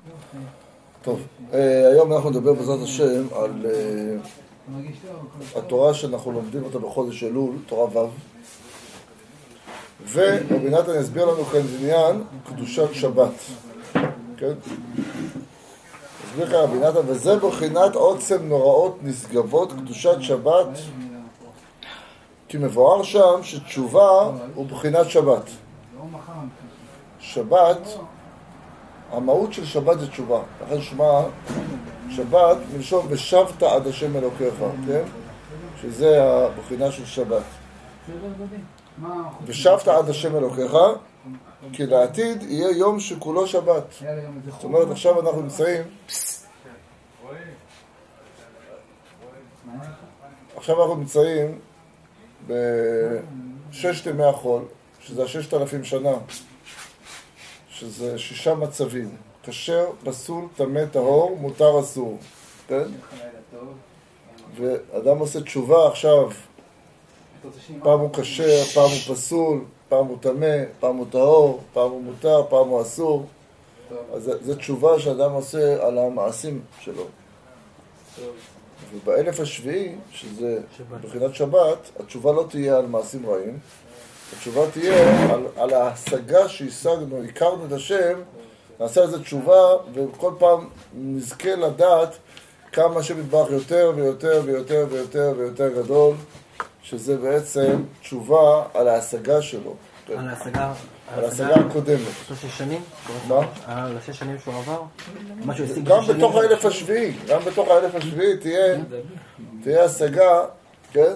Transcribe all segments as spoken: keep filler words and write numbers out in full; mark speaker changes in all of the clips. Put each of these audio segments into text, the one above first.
Speaker 1: טוב, היום אנחנו נדבר בעזרת השם על התורה שאנחנו לומדים אותה בחודש אלול, תורה ו', ורבי נתן יסביר לנו כאן עניין קדושת שבת. כן? יסביר כאן רבי נתן, וזה בחינת עוצם נוראות נשגבות קדושת שבת, כי מבואר שם שתשובה הוא בחינת שבת. שבת, המהות של שבת זה תשובה. לכן שמה שבת מלשון ושבת עד השם אלוקיך, כן? שזה הבחינה של שבת. ושבת עד השם אלוקיך, כי לעתיד יהיה יום שכולו שבת. זאת אומרת, עכשיו אנחנו נמצאים עכשיו אנחנו נמצאים בששת ימי החול, שזה הששת אלפים שנה, שזה שישה מצבים, כשר, פסול, טמא, טהור, מותר, אסור, כן? ואדם עושה תשובה עכשיו, פעם הוא כשר, פעם הוא פסול, פעם הוא טמא, פעם הוא טהור, פעם הוא מותר, פעם הוא אסור. אז זו תשובה שאדם עושה על המעשים שלו. ובאלף השביעי, שזה בחינת שבת, התשובה לא תהיה על מעשים רעים, התשובה תהיה על, על ההשגה שהשגנו, הכרנו את השם, נעשה על זה תשובה, וכל פעם נזכה לדעת כמה השם יתברך יותר ויותר ויותר ויותר ויותר גדול, שזה בעצם תשובה על ההשגה שלו.
Speaker 2: על ההשגה?
Speaker 1: על ההשגה הקודמת.
Speaker 2: על שש שנים?
Speaker 1: מה?
Speaker 2: על השש שנים שהוא עבר?
Speaker 1: גם בתוך האלף השביעי, גם בתוך האלף השביעי תהיה, תהיה השגה, כן?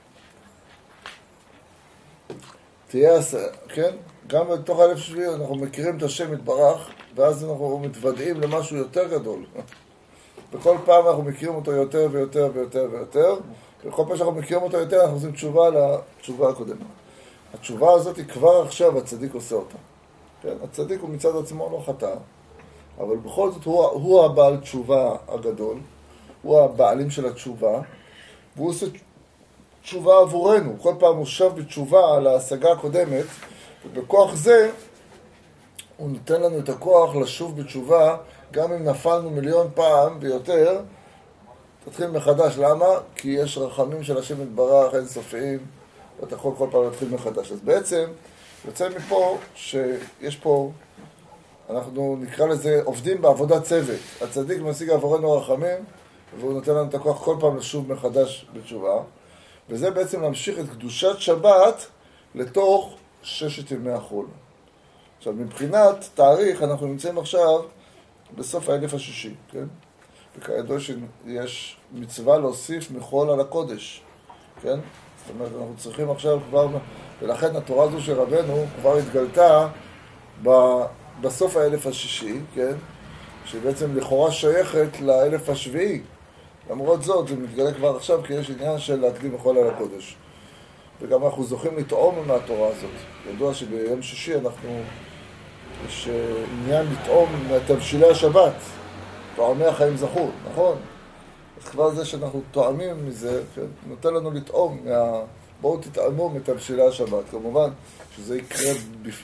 Speaker 1: תהיה, כן? גם בתוך האלף השביעי אנחנו מכירים את השם יתברך, ואז אנחנו מתוודעים למשהו יותר גדול. בכל פעם אנחנו מכירים אותו יותר ויותר ויותר ויותר, וכל פעם שאנחנו מכירים אותו יותר אנחנו עושים תשובה לתשובה הקודמת. התשובה הזאת היא כבר עכשיו הצדיק עושה אותה. כן? הצדיק הוא מצד עצמו לא חטא, אבל בכל זאת הוא, הוא הבעל תשובה הגדול, הוא הבעלים של התשובה, והוא עושה תשובה עבורנו. כל פעם הוא שב בתשובה על ההשגה הקודמת, ובכוח זה הוא נותן לנו את הכוח לשוב בתשובה, גם אם נפלנו מיליון פעם ויותר, תתחיל מחדש. למה? כי יש רחמים של השם יתברך אין סופיים, ואתה יכול כל פעם להתחיל מחדש. אז בעצם יוצא מפה שיש פה, אנחנו נקרא לזה עובדים בעבודת צוות. הצדיק משיג עבורנו רחמים, והוא נותן לנו את הכוח כל פעם לשוב מחדש בתשובה. וזה בעצם להמשיך את קדושת שבת לתוך ששת ימי החול. עכשיו, מבחינת תאריך, אנחנו נמצאים עכשיו בסוף האלף השישי, כן? וכידוע שיש מצווה להוסיף מחול על הקודש, כן? זאת אומרת, אנחנו צריכים עכשיו כבר, ולכן התורה הזו של רבנו כבר התגלתה בסוף האלף השישי, כן? שבעצם לכאורה שייכת לאלף השביעי. למרות זאת, זה מתגלה כבר עכשיו, כי יש עניין של להקדים מחול על הקודש. וגם אנחנו זוכים לטעום מהתורה הזאת. ידוע שביום שישי אנחנו, יש עניין לטעום מתבשילי השבת. טועמי החיים זכו, נכון? אז כבר זה שאנחנו טועמים מזה, כן? נותן לנו לטעום מה... בואו תטעמו מתבשילי השבת. כמובן שזה יקרה בפ...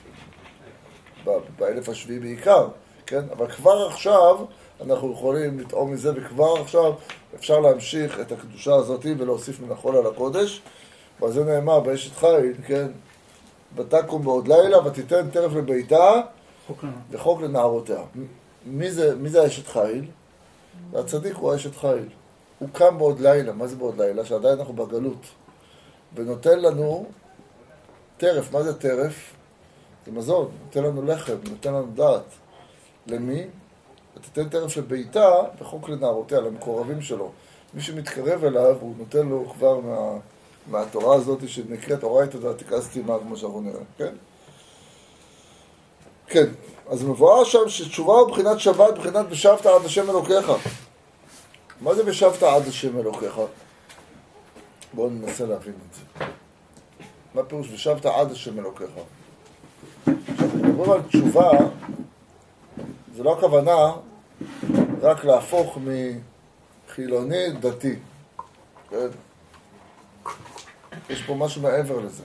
Speaker 1: באלף השביעי בעיקר, כן? אבל כבר עכשיו אנחנו יכולים לטעום מזה, וכבר עכשיו אפשר להמשיך את הקדושה הזאת ולהוסיף מן החול על הקודש. ועל זה נאמר באשת חיל, כן? ותקום בעוד לילה ותיתן טרף לביתה וחוק לנערותיה. מי זה, מי זה האשת חיל? הצדיק הוא האשת חיל. הוא קם בעוד לילה. מה זה בעוד לילה? שעדיין אנחנו בגלות. ונותן לנו טרף. מה זה טרף? זה מזון. נותן לנו לחם, נותן לנו דעת. למי? ותיתן טרף לביתה וחוק לנערותיה, למקורבים שלו. מי שמתקרב אליו, הוא נותן לו כבר מה, מהתורה הזאת שנקראת אורייתא דעתיקה סתימה, כמו שאנחנו נראה. כן? כן. אז מבואר שם שתשובה הוא בחינת שבת, בחינת ושבת עד השם אלוקיך. מה זה ושבת עד השם אלוקיך? בואו ננסה להבין את זה. מה פירוש ושבת עד השם אלוקיך? כשאנחנו מדברים על תשובה, זה לא הכוונה רק להפוך מחילוני דתי. כן? יש פה משהו מעבר לזה.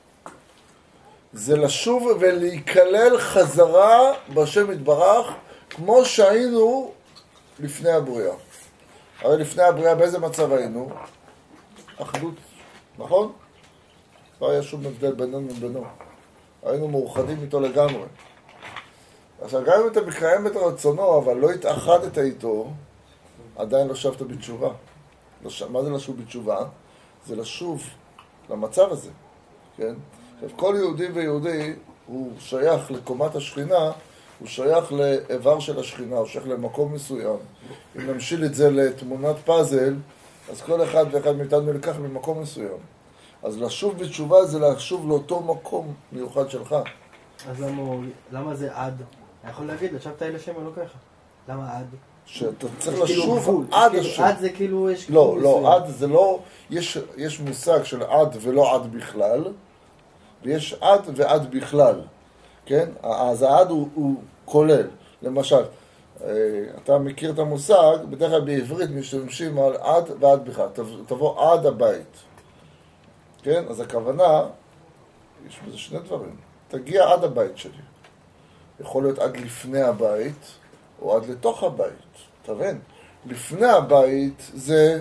Speaker 1: זה לשוב ולהיכלל חזרה בשם יתברך כמו שהיינו לפני הבריאה. הרי לפני הבריאה באיזה מצב היינו? אחדות, נכון? לא היה שום הבדל בינינו ובינו. היינו מאוחדים איתו לגמרי. עכשיו, גם אם אתה מקיים את רצונו, אבל לא התאחדת איתו, עדיין לא שבת בתשובה. לא ש... מה זה לשוב בתשובה? זה לשוב למצב הזה, כן? עכשיו, כל יהודי ויהודי הוא שייך לקומת השכינה, הוא שייך לאיבר של השכינה, הוא שייך למקום מסוים. אם נמשיל את זה לתמונת פאזל, אז כל אחד ואחד מאיתנו לקח ממקום מסוים. אז לשוב בתשובה זה לשוב לאותו מקום מיוחד שלך.
Speaker 2: אז למה, למה זה עד? אני יכול להגיד, לשבת אל השם אלוקיך. למה עד?
Speaker 1: שאתה צריך לשוב עד השם.
Speaker 2: עד זה כאילו יש...
Speaker 1: לא, לא, עד זה לא... יש, יש מושג של עד ולא עד בכלל, ויש עד ועד בכלל, כן? אז העד הוא, הוא כולל. למשל, אתה מכיר את המושג, בדרך כלל בעברית משתמשים על עד ועד בכלל. תבוא עד הבית. כן? אז הכוונה, יש בזה שני דברים. תגיע עד הבית שלי. יכול להיות עד לפני הבית, או עד לתוך הבית. תבין? לפני הבית זה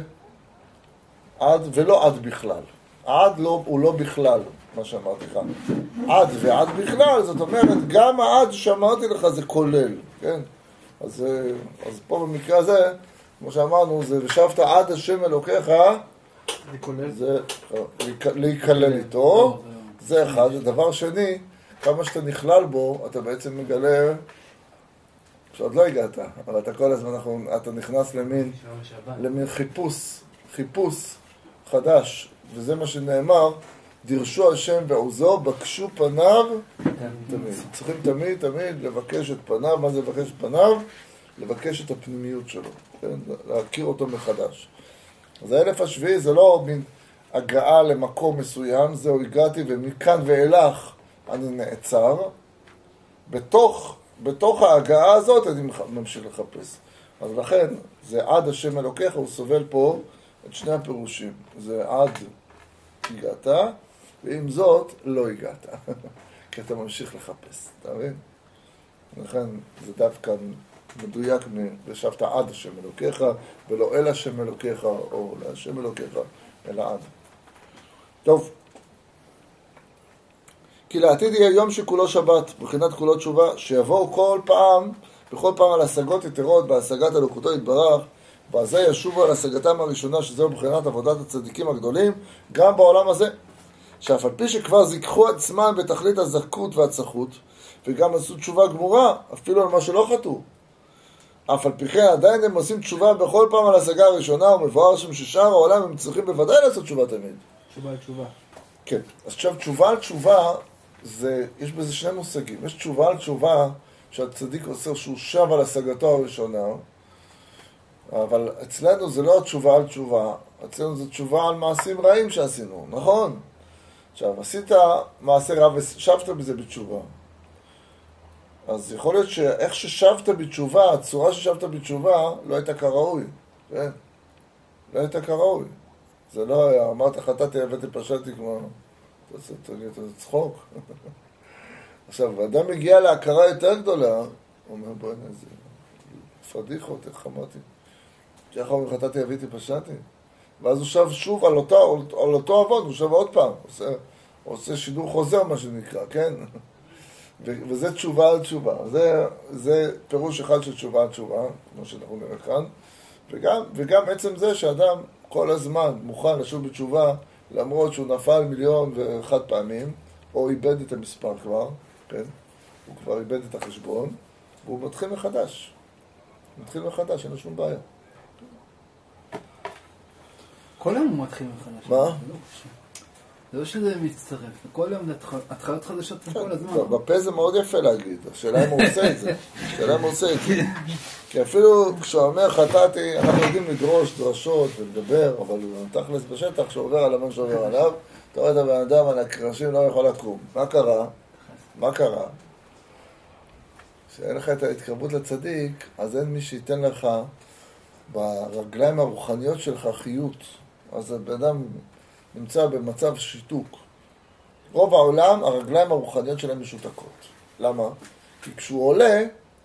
Speaker 1: עד ולא עד בכלל. עד לא, הוא לא בכלל, מה שאמרתי לך. עד ועד בכלל, זאת אומרת, גם העד שאמרתי לך זה כולל. כן? אז, אז פה במקרה הזה, כמו שאמרנו, זה ושבת עד השם אלוקיך,
Speaker 2: זה כולל?
Speaker 1: זה להיכלל איתו, זה אחד. דבר שני, כמה שאתה נכלל בו, אתה בעצם מגלה שעוד לא הגעת, אבל אתה כל הזמן, אתה נכנס למין, למין חיפוש, חיפוש חדש, וזה מה שנאמר, דרשו השם ועוזו, בקשו פניו, תמיד. צריכים תמיד, תמיד לבקש את פניו. מה זה לבקש את פניו? לבקש את הפנימיות שלו, כן? להכיר אותו מחדש. אז האלף השביעי זה לא מין הגעה למקום מסוים, זהו הגעתי ומכאן ואילך אני נעצר. בתוך, בתוך ההגעה הזאת אני ממשיך לחפש. אז לכן, זה עד השם אלוקיך, הוא סובל פה את שני הפירושים. זה עד הגעת, ועם זאת לא הגעת. כי אתה ממשיך לחפש, אתה מבין? לכן זה דווקא מדויק מ"ושבת עד השם אלוקיך", ולא אל השם אלוקיך, או להשם אלוקיך, אלא עד. טוב. כי לעתיד יהיה יום שכולו שבת, בחינת כולו תשובה, שיבואו כל פעם, בכל פעם על השגות יתרות, בהשגת אלוקותו יתברך, ועזה ישובו על השגתם הראשונה, שזהו בחינת עבודת הצדיקים הגדולים, גם בעולם הזה. שאף על פי שכבר זיכחו עצמם בתכלית הזכות והצחות, וגם עשו תשובה גמורה, אפילו על מה שלא חטאו. אף על פי כן עדיין הם עושים תשובה בכל פעם על השגה הראשונה, ומבואר שם ששאר העולם הם צריכים בוודאי לעשות תשובה תמיד.
Speaker 2: תשובה על תשובה.
Speaker 1: כן, אז עכשיו תשובה על תשובה, זה, יש בזה שני מושגים. יש תשובה על תשובה שהצדיק עושה שהוא שב על השגתו הראשונה, אבל אצלנו זה לא תשובה על תשובה, אצלנו זה תשובה על מעשים רעים שעשינו, נכון? עכשיו, עשית מעשה רע ושבת בזה בתשובה. אז יכול להיות שאיך ששבת בתשובה, הצורה ששבת בתשובה לא הייתה כראוי, כן? לא הייתה כראוי. זה לא היה, אמרת, חטאתי, הבאתי, פשעתי כמו... אתה עושה צחוק. עכשיו, האדם מגיע להכרה יותר גדולה, הוא אומר, בואי נעזר, פדיחות, איך אמרתי? שאיך אומר, חטאתי, הבאתי, פשעתי. ואז הוא שב שוב על אותו, על אותו עבוד, הוא שב עוד פעם, עושה, עושה שידור חוזר, מה שנקרא, כן? וזה תשובה על תשובה. זה, זה פירוש אחד של תשובה על תשובה, כמו שאנחנו נראה כאן. וגם, וגם עצם זה שאדם כל הזמן מוכן לשוב בתשובה, למרות שהוא נפל מיליון ואחת פעמים, או איבד את המספר כבר, כן? הוא כבר איבד את החשבון, והוא מתחיל מחדש. מתחיל מחדש, אין לו שום בעיה.
Speaker 3: כל יום הוא מתחיל מחדש.
Speaker 1: מה?
Speaker 3: זה לא שזה מצטרף, כל יום זה התחלות חדשות כל הזמן.
Speaker 1: בפה זה מאוד יפה להגיד, השאלה אם הוא עושה את זה. השאלה אם הוא עושה את זה. כי אפילו כשהוא אומר חטאתי, אנחנו יודעים לדרוש דרשות ולדבר, אבל תכלס בשטח, כשעובר על מה שעובר עליו, אתה רואה את הבן אדם על הקרשים לא יכול לקום. מה קרה? מה קרה? כשאין לך את ההתקרבות לצדיק, אז אין מי שייתן לך ברגליים הרוחניות שלך חיות. אז הבן אדם נמצא במצב שיתוק. רוב העולם, הרגליים הרוחניות שלהם משותקות. למה? כי כשהוא עולה,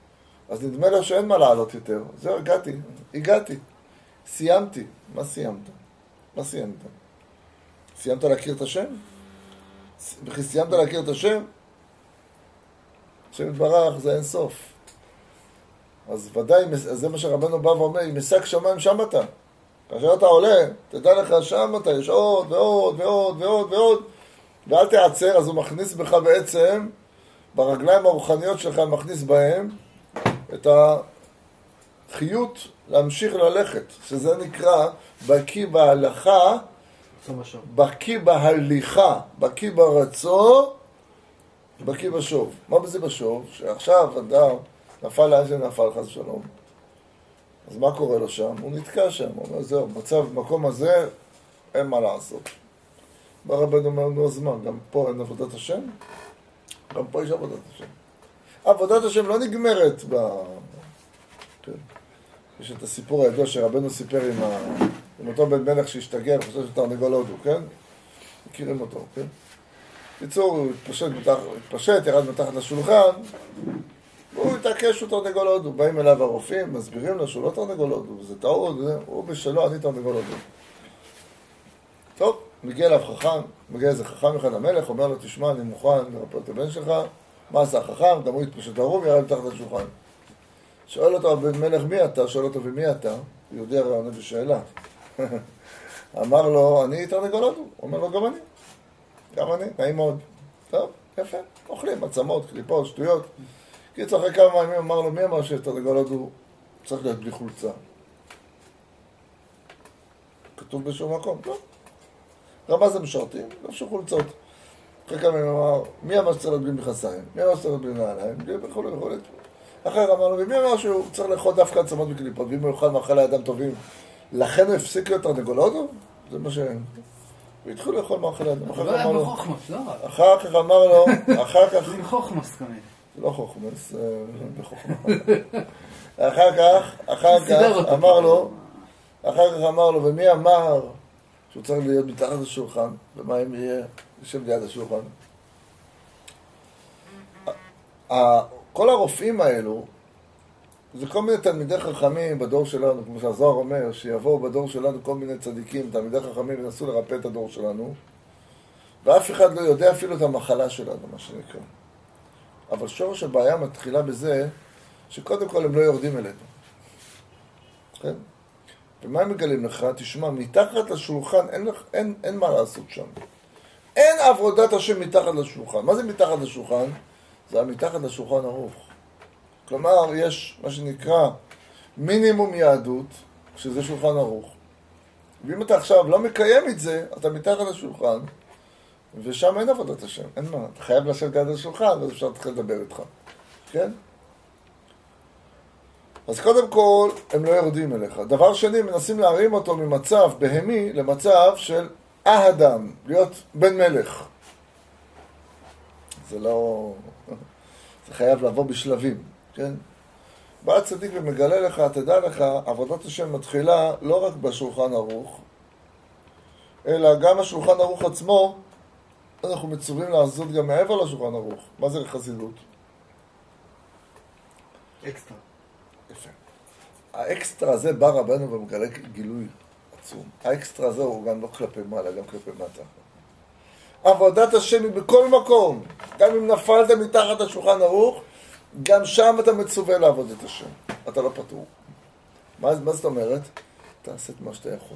Speaker 1: אז נדמה לו שאין מה לעלות יותר. זהו, הגעתי, הגעתי. סיימתי. מה סיימת? מה סיימת? סיימת להכיר את השם? וכי סיימת להכיר את השם? השם יתברך זה אין סוף. אז ודאי, זה מה שרבנו בא ואומר, אם השג שמיים שם אתה. כאשר אתה עולה, תדע לך שם אתה, יש עוד ועוד ועוד ועוד ועוד, ואל תעצר, אז הוא מכניס בך בעצם, ברגליים הרוחניות שלך מכניס בהם, את החיות להמשיך ללכת, שזה נקרא בקי בהלכה, בקי בהליכה, בקי ברצון, בקי בשוב. מה בזה בשוב? שעכשיו אדם נפל לאן שנפל חס ושלום. אז מה קורה לו שם? הוא נתקע שם, הוא אומר, זהו, מצב, במקום הזה, אין מה לעשות. בא רבנו אומר, נו, אז מה, גם פה אין עבודת השם? גם פה יש עבודת השם. עבודת השם לא נגמרת ב... כן. יש את הסיפור הידוע שרבנו סיפר עם, ה... עם אותו בן מלך שהשתגע, אני חושב שתרנגול הודו, כן? מכירים אותו, כן? קיצור, הוא התפשט, מתח... התפשט, ירד מתחת לשולחן, והוא התעקש, הוא תרנגול הודו. באים אליו הרופאים, מסבירים לו שהוא לא תרנגול הודו, זה טעות, הוא בשלו, אני תרנגול הודו. טוב, מגיע אליו חכם, מגיע איזה חכם אחד המלך, אומר לו, תשמע, אני מוכן לרפא את הבן שלך, מה עשה החכם? גם הוא התפשט ערום, ירד מתחת לשולחן. שואל אותו, בן מלך, מי אתה? שואל אותו, ומי אתה? יהודי הרי עונה בשאלה. אמר לו, אני תרנגול הודו. הוא אומר לו, גם אני. גם אני, נעים מאוד. טוב, יפה, אוכלים, עצמות, קליפות, שטויות. קיצור, אחרי כמה ימים אמר לו, מי אמר שתרנגול הודו צריך להיות בלי חולצה? כתוב בשום מקום, טוב. רמה זה משרתים, לבשו חולצות. אחרי כמה ימים אמר, מי אמר שצריך להיות בלי מכסיים? מי אמר שצריך להיות בלי נעליים? בלי וכו' וכו'. אחר אמר לו, ומי אמר שהוא צריך לאכול דווקא עצמות וקליפות, ואם הוא יאכל מאכלי אדם טובים, לכן הוא הפסיק להיות תרנגול הודו? זה מה ש... והתחילו לאכול מאכלי אדם.
Speaker 3: לא היה בחוכמס, לא?
Speaker 1: אחר כך אמר לו, אחר כך...
Speaker 3: זה בחוכמס כנראה.
Speaker 1: זה לא חוכמס, זה בחוכמה. אחר כך, אחר כך אמר לו, אחר כך אמר לו, ומי אמר שהוא צריך להיות מתחת לשולחן, ומה אם יהיה יושב ליד השולחן? כל הרופאים האלו, זה כל מיני תלמידי חכמים בדור שלנו, כמו שהזוהר אומר, שיבואו בדור שלנו כל מיני צדיקים, תלמידי חכמים, ונסו לרפא את הדור שלנו, ואף אחד לא יודע אפילו את המחלה שלנו, מה שנקרא. אבל שורש הבעיה מתחילה בזה, שקודם כל הם לא יורדים אלינו. כן? ומה הם מגלים לך? תשמע, מתחת לשולחן אין, אין, אין מה לעשות שם. אין עבודת השם מתחת לשולחן. מה זה מתחת לשולחן? זה מתחת לשולחן ערוך. כלומר, יש מה שנקרא מינימום יהדות, שזה שולחן ערוך. ואם אתה עכשיו לא מקיים את זה, אתה מתחת לשולחן, ושם אין עבודת השם, אין מה. אתה חייב לשבת ליד השולחן, ואז אפשר להתחיל לדבר איתך. כן? אז קודם כל, הם לא יורדים אליך. דבר שני, מנסים להרים אותו ממצב בהמי למצב של אהדם, להיות בן מלך. זה לא... זה חייב לבוא בשלבים, כן? בא הצדיק ומגלה לך, תדע לך, עבודת השם מתחילה לא רק בשולחן ערוך, אלא גם השולחן ערוך עצמו, אנחנו מצווים לעשות גם מעבר לשולחן ערוך. מה זה חסידות?
Speaker 2: אקסטרה.
Speaker 1: יפה. האקסטרה הזה בא רבנו ומגלה גילוי עצום. האקסטרה הזה הוא גם לא כלפי מעלה, גם כלפי מטה. עבודת השם היא בכל מקום. גם אם נפלת מתחת לשולחן ערוך, גם שם אתה מצווה לעבוד את השם. אתה לא פטור. מה, מה זאת אומרת? תעשה את מה שאתה יכול.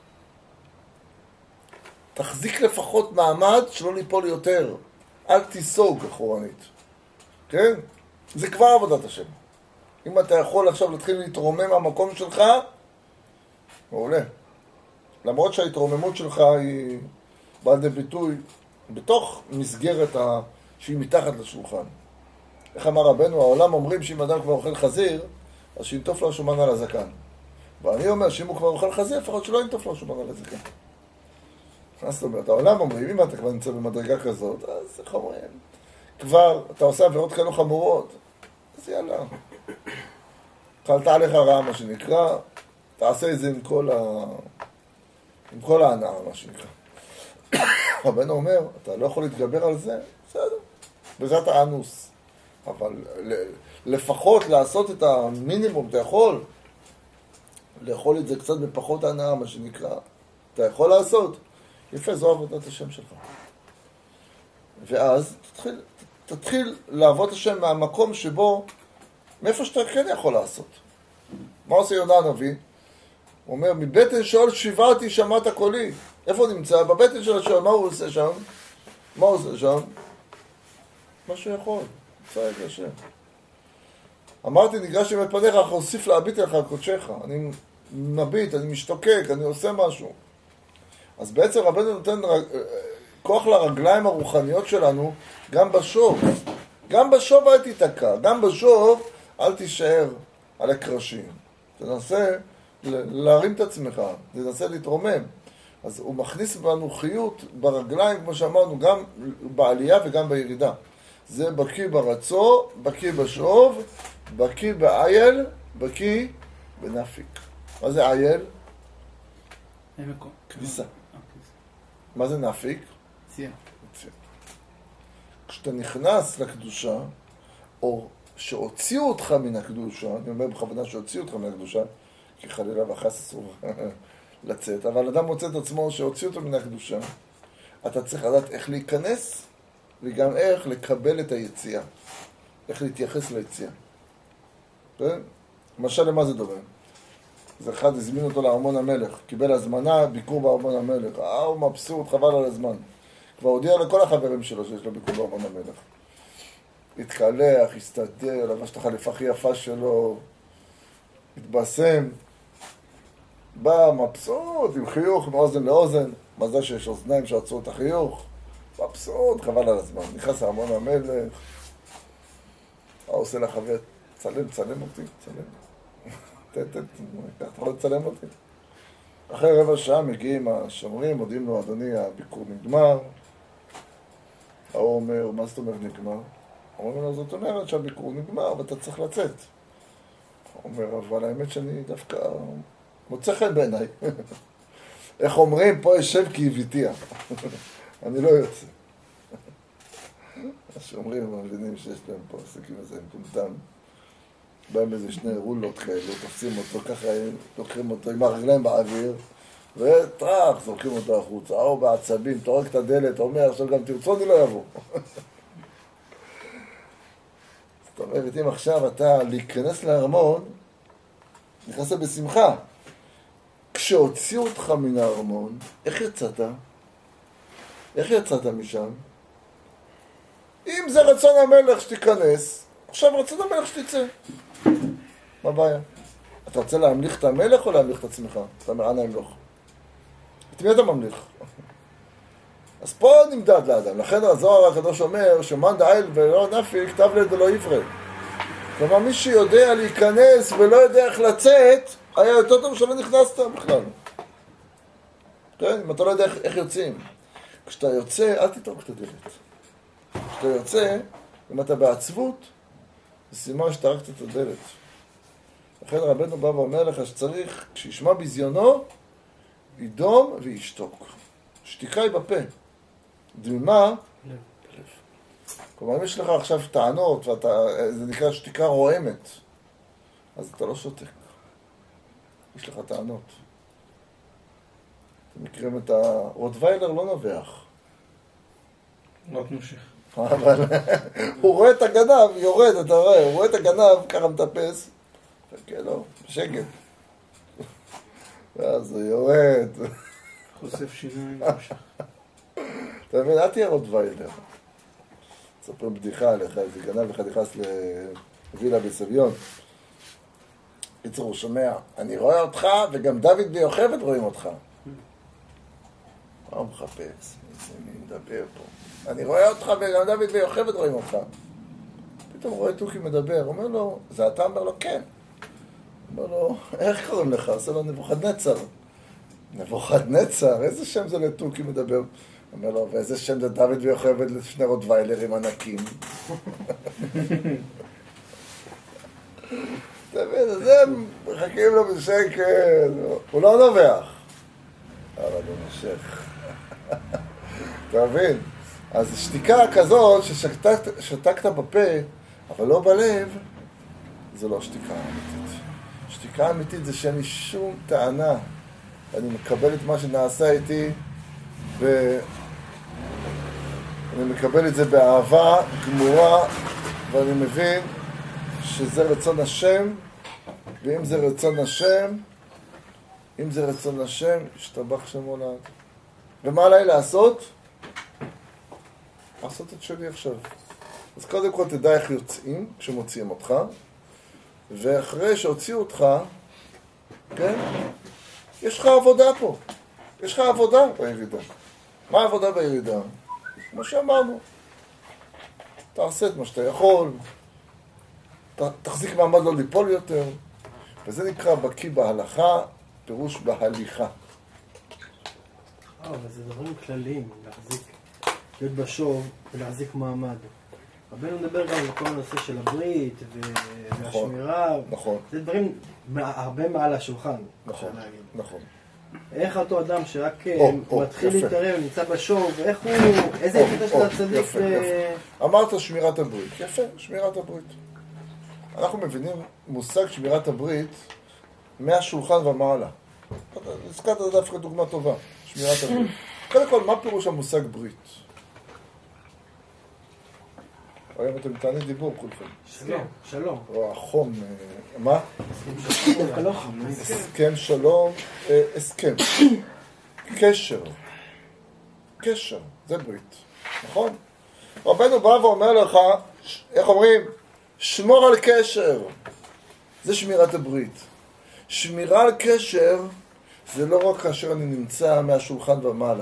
Speaker 1: תחזיק לפחות מעמד שלא ליפול יותר. אל תיסוג אחורנית. כן? זה כבר עבודת השם. אם אתה יכול עכשיו להתחיל להתרומם מהמקום שלך, מעולה. למרות שההתרוממות שלך היא באה לידי ביטוי בתוך מסגרת ה... שהיא מתחת לשולחן. איך אמר רבנו, העולם אומרים שאם אדם כבר אוכל חזיר, אז שינטוף לו שומן על הזקן. ואני אומר שאם הוא כבר אוכל חזיר, לפחות שלא ינטוף לו שומן על הזקן. מה זאת אומרת? העולם אומרים, אם אתה כבר נמצא במדרגה כזאת, אז איך אומרים? כבר אתה עושה עבירות כאלו חמורות, אז יאללה. חלת עליך רע, מה שנקרא, תעשה את זה עם כל, ה... עם כל ההנאה, מה שנקרא. רבנו אומר, אתה לא יכול להתגבר על זה, בסדר. בעזרת האנוס. אבל לפחות לעשות את המינימום, אתה יכול לאכול את זה קצת בפחות הנאה, מה שנקרא. אתה יכול לעשות. יפה, זו עבודת השם שלך. ואז תתחיל, תתחיל לעבוד השם מהמקום שבו, מאיפה שאתה כן יכול לעשות. מה עושה יונה הנביא? הוא אומר, מבטן שאול שיברתי שמעת קולי. איפה הוא נמצא? בבטן של השאול. מה הוא עושה שם? מה הוא עושה שם? מה שהוא יכול. צועק לשם. אמרתי, ניגשתי מפניך, אך אוסיף להביט לך על קודשך. אני מביט, אני משתוקק, אני עושה משהו. אז בעצם רבנו נותן רג... כוח לרגליים הרוחניות שלנו, גם בשוב. גם בשוב אל תתקע, גם בשוב אל תישאר על הקרשים. תנסה להרים את עצמך, תנסה להתרומם. אז הוא מכניס בנו חיות ברגליים, כמו שאמרנו, גם בעלייה וגם בירידה. זה בקי ברצו, בקי בשוב, בקי בעייל, בקי בנפיק. מה זה עייל? כביסה. מה זה נפיק?
Speaker 3: צייה.
Speaker 1: כשאתה נכנס לקדושה, או שהוציאו אותך מן הקדושה, אני אומר בכוונה שהוציאו אותך מן הקדושה, כי חלילה וחס אסור לצאת, אבל אדם מוצא את עצמו שהוציאו אותו מן הקדושה, אתה צריך לדעת איך להיכנס, וגם איך לקבל את היציאה. איך להתייחס ליציאה. למשל, למה זה דומה? אז אחד הזמין אותו לארמון המלך, קיבל הזמנה, ביקור בארמון המלך. אה, הוא מבסוט, חבל על הזמן. כבר הודיע לכל החברים שלו שיש לו ביקור בארמון המלך. התקלח, הסתדר, לבש את החליפה הכי יפה שלו, התבשם, בא מבסוט, עם חיוך, מאוזן לאוזן, מזל שיש אוזניים שעצרו את החיוך, מבסוט, חבל על הזמן. נכנס לארמון המלך, אה, עושה לחבר, צלם, צלם אותי, צלם. אתה יכול לצלם אותי. אחרי רבע שעה מגיעים השומרים, מודיעים לו, אדוני, הביקור נגמר. הוא אומר, מה זאת אומרת נגמר? הוא אומר לו, זאת אומרת שהביקור נגמר ואתה צריך לצאת. הוא אומר, אבל האמת שאני דווקא מוצא חן בעיניי. איך אומרים, פה ישב כי הביתיה. אני לא יוצא. השומרים מבינים שיש להם פה, עסקים הזה, מטומטם. באים איזה שני רולות כאלה, תופסים אותו, ככה לוקחים אותו עם הרגליים באוויר, וטרח, זורקים אותו החוצה, או בעצבים, תורק את הדלת, אומר, עכשיו גם תרצו, אני לא יבוא. זאת אומרת, אם עכשיו אתה להיכנס לארמון, נכנס בשמחה. כשהוציאו אותך מן הארמון, איך יצאת? איך יצאת משם? אם זה רצון המלך שתיכנס, עכשיו רצון המלך שתצא. מה הבעיה? אתה רוצה להמליך את המלך או להמליך את עצמך? אתה אומר, אנא אמלוך. את מי אתה ממליך? אז פה נמדד לאדם. לכן הזוהר הקדוש אומר שמאן דעייל ולא נפיק, כתב ליה דלא יברא. כלומר, מי שיודע להיכנס ולא יודע איך לצאת, היה יותר טוב שלא נכנסת בכלל. כן? אם אתה לא יודע איך, איך יוצאים. כשאתה יוצא, אל תטרוק את הדלת. כשאתה יוצא, אם אתה בעצבות, זה סימן שטרקת את הדלת. לכן רבנו בא ואומר לך שצריך, כשישמע בזיונו, ידום וישתוק. שתיקה היא בפה. דמימה, בלב. כלומר, אם יש לך עכשיו טענות, וזה נקרא שתיקה רועמת, אז אתה לא שותק. יש לך טענות. אתם מכירים את הרוטוויילר לא נובח.
Speaker 2: רק נושך.
Speaker 1: אבל הוא רואה את הגנב, יורד, אתה רואה, הוא רואה את הגנב, ככה מטפס, וכן, לא, בשקט. ואז הוא יורד.
Speaker 2: חושף שיניים.
Speaker 1: אתה מבין, אל תהיה רוטוויילר. תספר בדיחה עליך, איזה גנב אחד נכנס לווילה בסביון. קיצור, הוא שומע, אני רואה אותך, וגם דוד ויוכבד רואים אותך. מה הוא מחפש? איזה מי מדבר פה? אני רואה אותך וגם דוד ויוכבד רואים אותך. פתאום רואה תוכי מדבר, אומר לו, זה אתה? אומר לו, כן. אומר לו, איך קוראים לך? עושה לו נבוכדנצר. נבוכדנצר? איזה שם זה לתוכי מדבר? אומר לו, ואיזה שם זה דוד ויוכבד לשני רוטוויילרים ענקים? אתה מבין, אז הם מחכים לו בשקט, הוא לא נובח. אבל הוא נשך. אתה מבין? אז שתיקה כזאת ששתקת בפה, אבל לא בלב, זה לא שתיקה אמיתית. שתיקה אמיתית זה שאין לי שום טענה, אני מקבל את מה שנעשה איתי, ואני מקבל את זה באהבה גמורה, ואני מבין שזה רצון השם, ואם זה רצון השם, אם זה רצון השם, ישתבח שמו לעד. ומה עליי לעשות? לעשות את שלי עכשיו. אז קודם כל תדע איך יוצאים כשמוציאים אותך, ואחרי שהוציאו אותך, כן? יש לך עבודה פה. יש לך עבודה בירידה. מה העבודה בירידה? כמו שאמרנו. תעשה את מה שאתה יכול, ת, תחזיק מעמד לא ליפול יותר, וזה נקרא בקיא בהלכה, פירוש בהליכה.
Speaker 2: אה, אבל זה דברים כלליים, להחזיק, להיות בשוב ולהחזיק מעמד. רבנו מדבר גם על כל הנושא של הברית והשמירה.
Speaker 1: נכון.
Speaker 2: זה דברים הרבה מעל השולחן.
Speaker 1: נכון, נכון.
Speaker 2: איך אותו אדם שרק מתחיל להתערב, נמצא בשוב, איך הוא, איזה יחידה של הצדיק?
Speaker 1: אמרת שמירת הברית. יפה, שמירת הברית. אנחנו מבינים מושג שמירת הברית מהשולחן ומעלה. הזכרת דווקא דוגמה טובה, שמירת הברית. קודם כל, מה פירוש המושג ברית? היום אתם מתעני דיבור כולכם.
Speaker 2: שלום, שלום.
Speaker 1: או החום, מה?
Speaker 2: הסכם
Speaker 1: שלום, הסכם. קשר. קשר, זה ברית. נכון? רבנו בא ואומר לך, איך אומרים? שמור על קשר. זה שמירת הברית. שמירה על קשר זה לא רק כאשר אני נמצא מהשולחן ומעלה.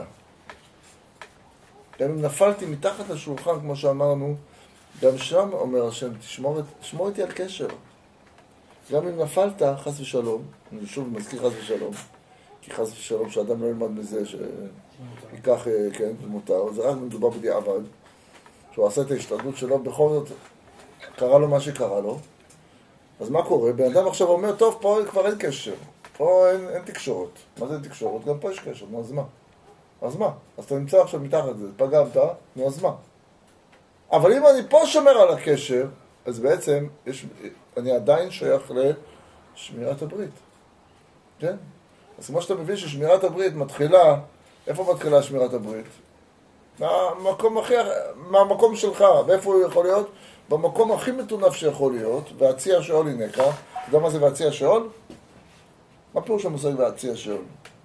Speaker 1: גם אם נפלתי מתחת לשולחן, כמו שאמרנו, גם שם אומר השם, תשמור, תשמור איתי על קשר. גם אם נפלת, חס ושלום, אני שוב מזכיר חס ושלום, כי חס ושלום שאדם לא ילמד מזה שיקח, כן, מותר, זה רק מדובר בדיעבד, שהוא עשה את ההשתדלות שלו, בכל זאת קרה לו מה שקרה לו. אז מה קורה? בן אדם עכשיו אומר, טוב, פה כבר אין קשר, פה אין, אין תקשורת. מה זה תקשורת? גם פה יש קשר, נו אז מה? אז מה? אז אתה נמצא עכשיו מתחת לזה, פגמת, נו אז מה? אבל אם אני פה שומר על הקשר, אז בעצם יש, אני עדיין שייך לשמירת הברית. כן? אז כמו שאתה מבין ששמירת הברית מתחילה, איפה מתחילה שמירת הברית? מהמקום, הכי, מהמקום שלך, ואיפה הוא יכול להיות? במקום הכי מטונף שיכול להיות, והציע שאול הינקה. אתה יודע מה זה והציע שאול? מה פירוש המושג והציע שאול?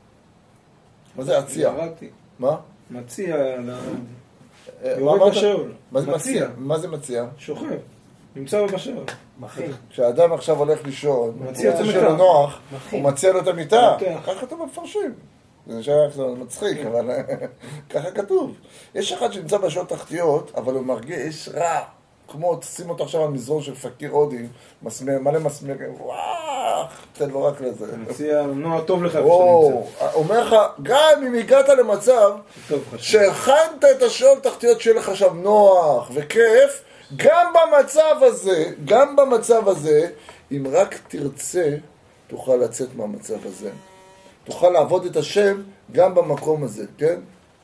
Speaker 1: מה זה הציע?
Speaker 4: ירדתי.
Speaker 1: מה?
Speaker 4: מציע
Speaker 1: יורד
Speaker 4: בשאול.
Speaker 1: מה זה מציע? מה זה מציע?
Speaker 4: שוכב. נמצא בשאול.
Speaker 2: מכין.
Speaker 1: כשאדם עכשיו הולך לישון, הוא
Speaker 4: מציע את
Speaker 1: מציע
Speaker 4: המיטה.
Speaker 1: לו נוח,
Speaker 2: מכין.
Speaker 1: הוא מציע לו את המיטה.
Speaker 4: כן.
Speaker 1: ככה אתם מפרשים. זה נשאר מצחיק, אבל ככה כתוב. יש אחד שנמצא בשעות תחתיות, אבל הוא מרגיש רע. כמו, תשים אותו עכשיו על מזרון של פקיר הודי, מסמר, מלא מסמרים, וואו, תן לו רק לזה.
Speaker 4: מציע נוע טוב לך.
Speaker 1: הוא אומר לך, גם אם הגעת למצב שהכנת את השעות תחתיות שיהיה לך שם נוח וכיף, גם במצב הזה, גם במצב הזה, אם רק תרצה, תוכל לצאת מהמצב הזה. תוכל לעבוד את השם גם במקום הזה, כן?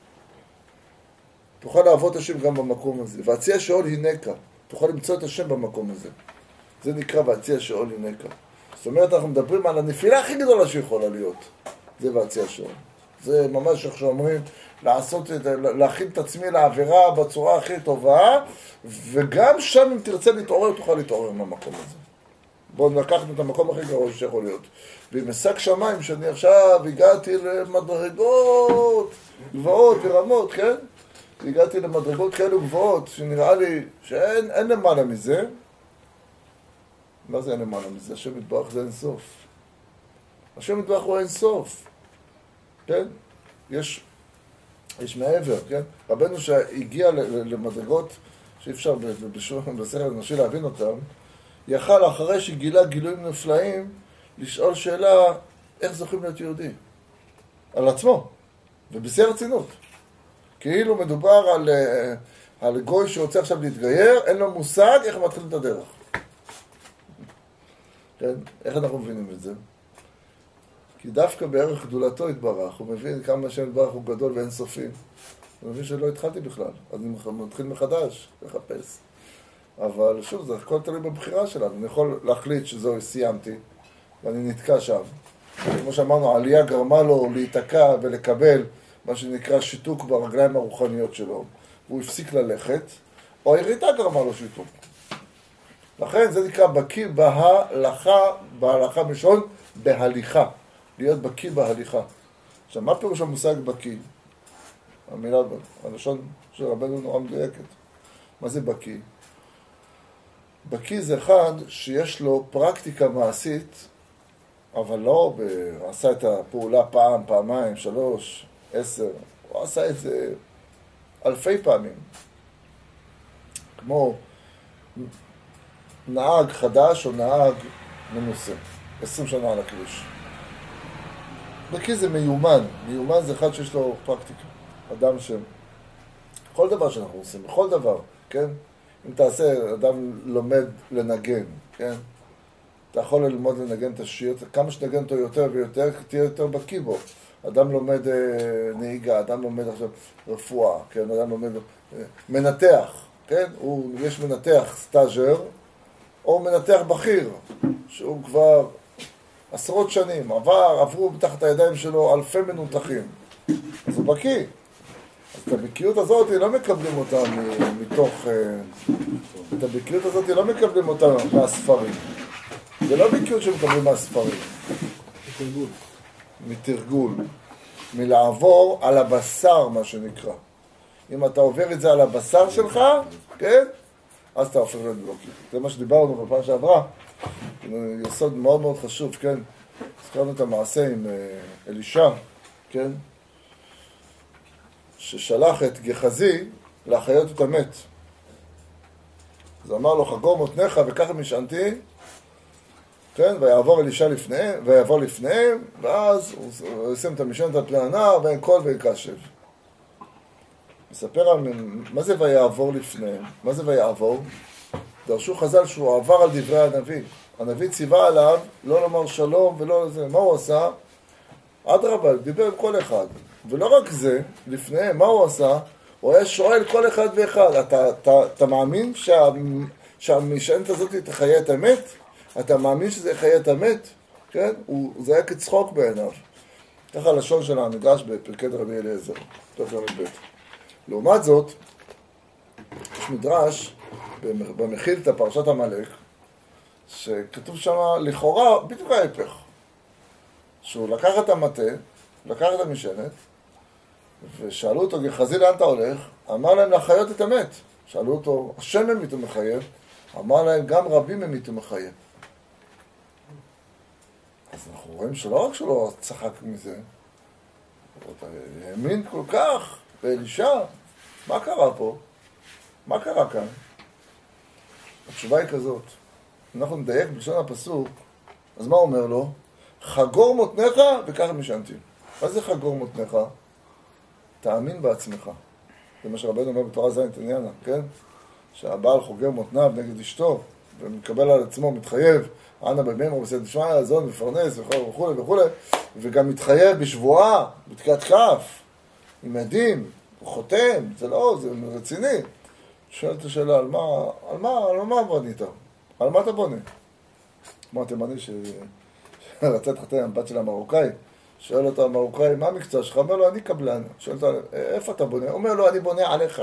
Speaker 1: תוכל לעבוד את השם גם במקום הזה. והציע שאול הינקה. תוכל למצוא את השם במקום הזה. זה נקרא והציע שאול הינקה. זאת אומרת, אנחנו מדברים על הנפילה הכי גדולה שיכולה להיות. זה והציע שאול. זה ממש איך שאומרים, לעשות את, להכין את עצמי לעבירה בצורה הכי טובה, וגם שם אם תרצה להתעורר, תוכל להתעורר מהמקום הזה. בואו לקחנו את המקום הכי גרוע שיכול להיות. ועם השק שמיים שאני עכשיו הגעתי למדרגות גבוהות ורמות, כן? הגעתי למדרגות כאלו גבוהות, שנראה לי שאין אין למעלה מזה. מה זה אין למעלה מזה? השם יתברך זה אין סוף. השם יתברך הוא אין סוף. כן? יש, יש מעבר, כן? רבנו שהגיע למדרגות שאי אפשר בסדר אנושי להבין אותם, יכל אחרי שגילה גילויים נפלאים לשאול שאלה איך זוכים להיות יהודי. על עצמו. ובשיא הרצינות. כאילו מדובר על, על גוי שרוצה עכשיו להתגייר, אין לו מושג איך מתחילים את הדרך. כן? איך אנחנו מבינים את זה? כי דווקא בערך גדולתו התברך, הוא מבין כמה שם התברך הוא גדול ואין סופי. הוא מבין שלא התחלתי בכלל, אז אני מתחיל מחדש, לחפש. אבל שוב, זה הכל תלוי בבחירה שלנו. אני יכול להחליט שזהו, סיימתי, ואני נתקע שם. כמו שאמרנו, העלייה גרמה לו להיתקע ולקבל מה שנקרא שיתוק ברגליים הרוחניות שלו, והוא הפסיק ללכת, או הירידה גרמה לו שיתוק. לכן זה נקרא בקיא בהלכה, בהלכה משון, בהליכה. להיות בקיא בהליכה. עכשיו, מה פירוש המושג בקיא? המילה, הלשון של רבנו נורא מדויקת. מה זה בקיא? בקיא זה אחד שיש לו פרקטיקה מעשית, אבל לא, ב... הוא עשה את הפעולה פעם, פעמיים, שלוש, עשר, הוא עשה את זה אלפי פעמים. כמו נהג חדש או נהג מנוסה, עשרים שנה על הכביש. בקיא זה מיומן, מיומן זה אחד שיש לו פרקטיקה. אדם ש... כל דבר שאנחנו עושים, בכל דבר, כן? אם תעשה, אדם לומד לנגן, כן? אתה יכול ללמוד לנגן את השיר, כמה שתנגן אותו יותר ויותר, תהיה יותר בקיא בו. אדם לומד אה, נהיגה, אדם לומד עכשיו רפואה, כן? אדם לומד אה, מנתח, כן? הוא, יש מנתח סטאז'ר, או מנתח בכיר, שהוא כבר עשרות שנים, עבר, עברו בתחת הידיים שלו אלפי מנותחים. אז הוא בקיא. אז את הבקיות הזאת לא מקבלים אותה מתוך... את הבקיות הזאת לא מקבלים אותה מהספרים. זה לא בקיות שמקבלים מהספרים.
Speaker 2: מתרגול.
Speaker 1: מתרגול. מלעבור על הבשר, מה שנקרא. אם אתה עובר את זה על הבשר שלך, כן? אז אתה הופך להיות בקיא. זה מה שדיברנו בפעם שעברה. יסוד מאוד מאוד חשוב, כן? הזכרנו את המעשה עם אלישע, כן? ששלח את גחזי להחיות את המת. אז אמר לו, חגור מותניך וככה משענתי, כן? ויעבור אלישע לפניהם, ויעבור לפניהם, ואז הוא ישים את המשענת על פני הנער, ואין קול ואין קשב. מספר על מה זה ויעבור לפניהם? מה זה ויעבור? דרשו חז"ל שהוא עבר על דברי הנביא. הנביא ציווה עליו לא לומר שלום ולא לזה. מה הוא עשה? אדרבה, דיבר עם כל אחד. ולא רק זה, לפניהם, מה הוא עשה? הוא היה שואל כל אחד ואחד, אתה, אתה, אתה מאמין שה, שהמשענת הזאת תחיה את המת? אתה מאמין שזה יחיה את המת? כן? הוא, זה היה כצחוק בעיניו. ככה הלשון של המדרש בפרקי רבי אליעזר. לעומת זאת, יש מדרש במחילתא פרשת עמלק, שכתוב שם לכאורה בדיוק ההפך. שהוא לקח את המטה, לקח את המשענת, ושאלו אותו, גחזי, לאן אתה הולך? אמר להם, לחיות את המת. שאלו אותו, השם ממית ומחיה? אמר להם, גם רבים ממית ומחיה. אז אנחנו רואים שלא רק שלא צחק מזה, הוא האמין כל כך באלישע. מה קרה פה? מה קרה כאן? התשובה היא כזאת. אנחנו נדייק בלשון הפסוק, אז מה אומר לו? חגור מותניך וככה משענתי. מה זה חגור מותניך? תאמין בעצמך. זה מה שרבנו אומר בתורה ז' תניאנה, כן? שהבעל חוגר מותניו נגד אשתו, ומקבל על עצמו, מתחייב, אנא במימר בסייעתא דשמיא, יעזון מפרנס וכו' וכו', וגם מתחייב בשבועה, בתקיעת כף, עם עדים, הוא חותם, זה לא, זה רציני. שואלת השאלה, על מה, על מה, על מה בנית? על מה אתה בונה? כמו התימני שרצה להתחתן עם הבת של המרוקאי, שואל אותו המרוקאי, מה המקצוע שלך? אומר לו, אני קבלן. שואל אותו, איפה אתה בונה? אומר לו, אני בונה עליך.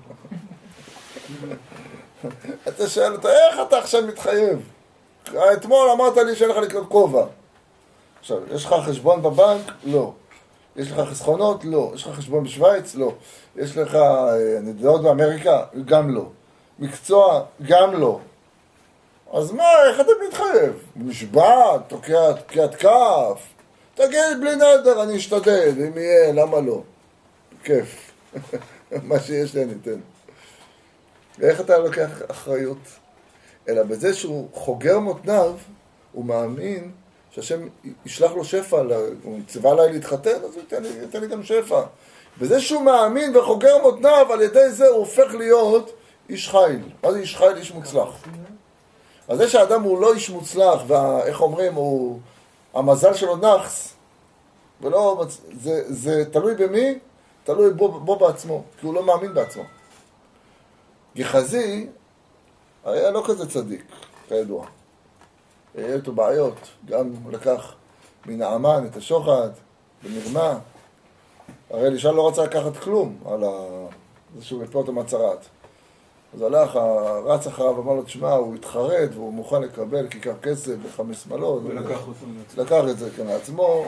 Speaker 1: אתה שואל אותו, איך אתה עכשיו מתחייב? אתמול אמרת לי שאין לך לקנות כובע. עכשיו, יש לך חשבון בבנק? לא. יש לך חסכונות? לא. יש לך חשבון בשוויץ? לא. יש לך נדיעות באמריקה? גם לא. מקצוע? גם לא. אז מה, איך אתה מתחייב? נשבע, תוקע, תקיעת כף. תגיד, בלי נדר, אני אשתדל, אם יהיה, למה לא? כיף. מה שיש לי אני אתן. ואיך אתה לוקח אחריות? אלא בזה שהוא חוגר מותניו, הוא מאמין שהשם ישלח לו שפע, הוא ציווה עליי להתחתן, אז הוא ייתן לי, ייתן לי גם שפע. בזה שהוא מאמין וחוגר מותניו, על ידי זה הוא הופך להיות איש חיל. מה זה איש חיל? איש מוצלח. אז זה שהאדם הוא לא איש מוצלח, ואיך אומרים, הוא, המזל שלו נחס, ולא, זה, זה תלוי במי? תלוי בו, בו בעצמו, כי הוא לא מאמין בעצמו. גחזי, היה לא כזה צדיק, כידוע. היה איתו בעיות, גם הוא לקח מנעמן את השוחד, במרמה. הרי אלישע לא רצה לקחת כלום על זה שהוא מפה אותו מהצרת. אז הלך, רץ אחריו, אמר לו, תשמע, הוא התחרט והוא מוכן לקבל כיכר כסף וחמש שמלות.
Speaker 4: ולקח אותו.
Speaker 1: לקח את זה כן לעצמו.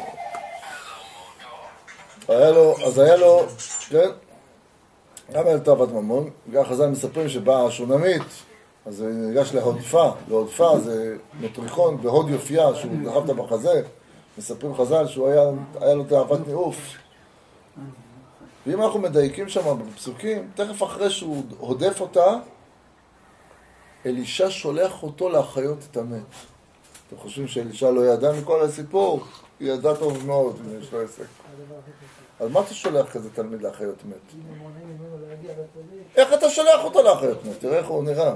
Speaker 1: היה לו, אז היה לו, כן, גם היה לו תאוות ממון. גם חז"ל מספרים שבאה השונמית, אז הוא ניגש להודפה. להודפה זה מטריקון בהוד יופייה, שהוא דחף אותה בחזה. מספרים חז"ל שהוא היה, היה לו תאוות ניאוף. ואם אנחנו מדייקים שם בפסוקים, תכף אחרי שהוא הודף אותה, אלישע שולח אותו להחיות את המת. אתם חושבים שאלישע לא ידע מכל הסיפור? הוא ידע טוב מאוד, אם יש לו עסק. אז מה אתה שולח כזה תלמיד להחיות מת? איך אתה שולח אותו להחיות מת? תראה איך הוא נראה.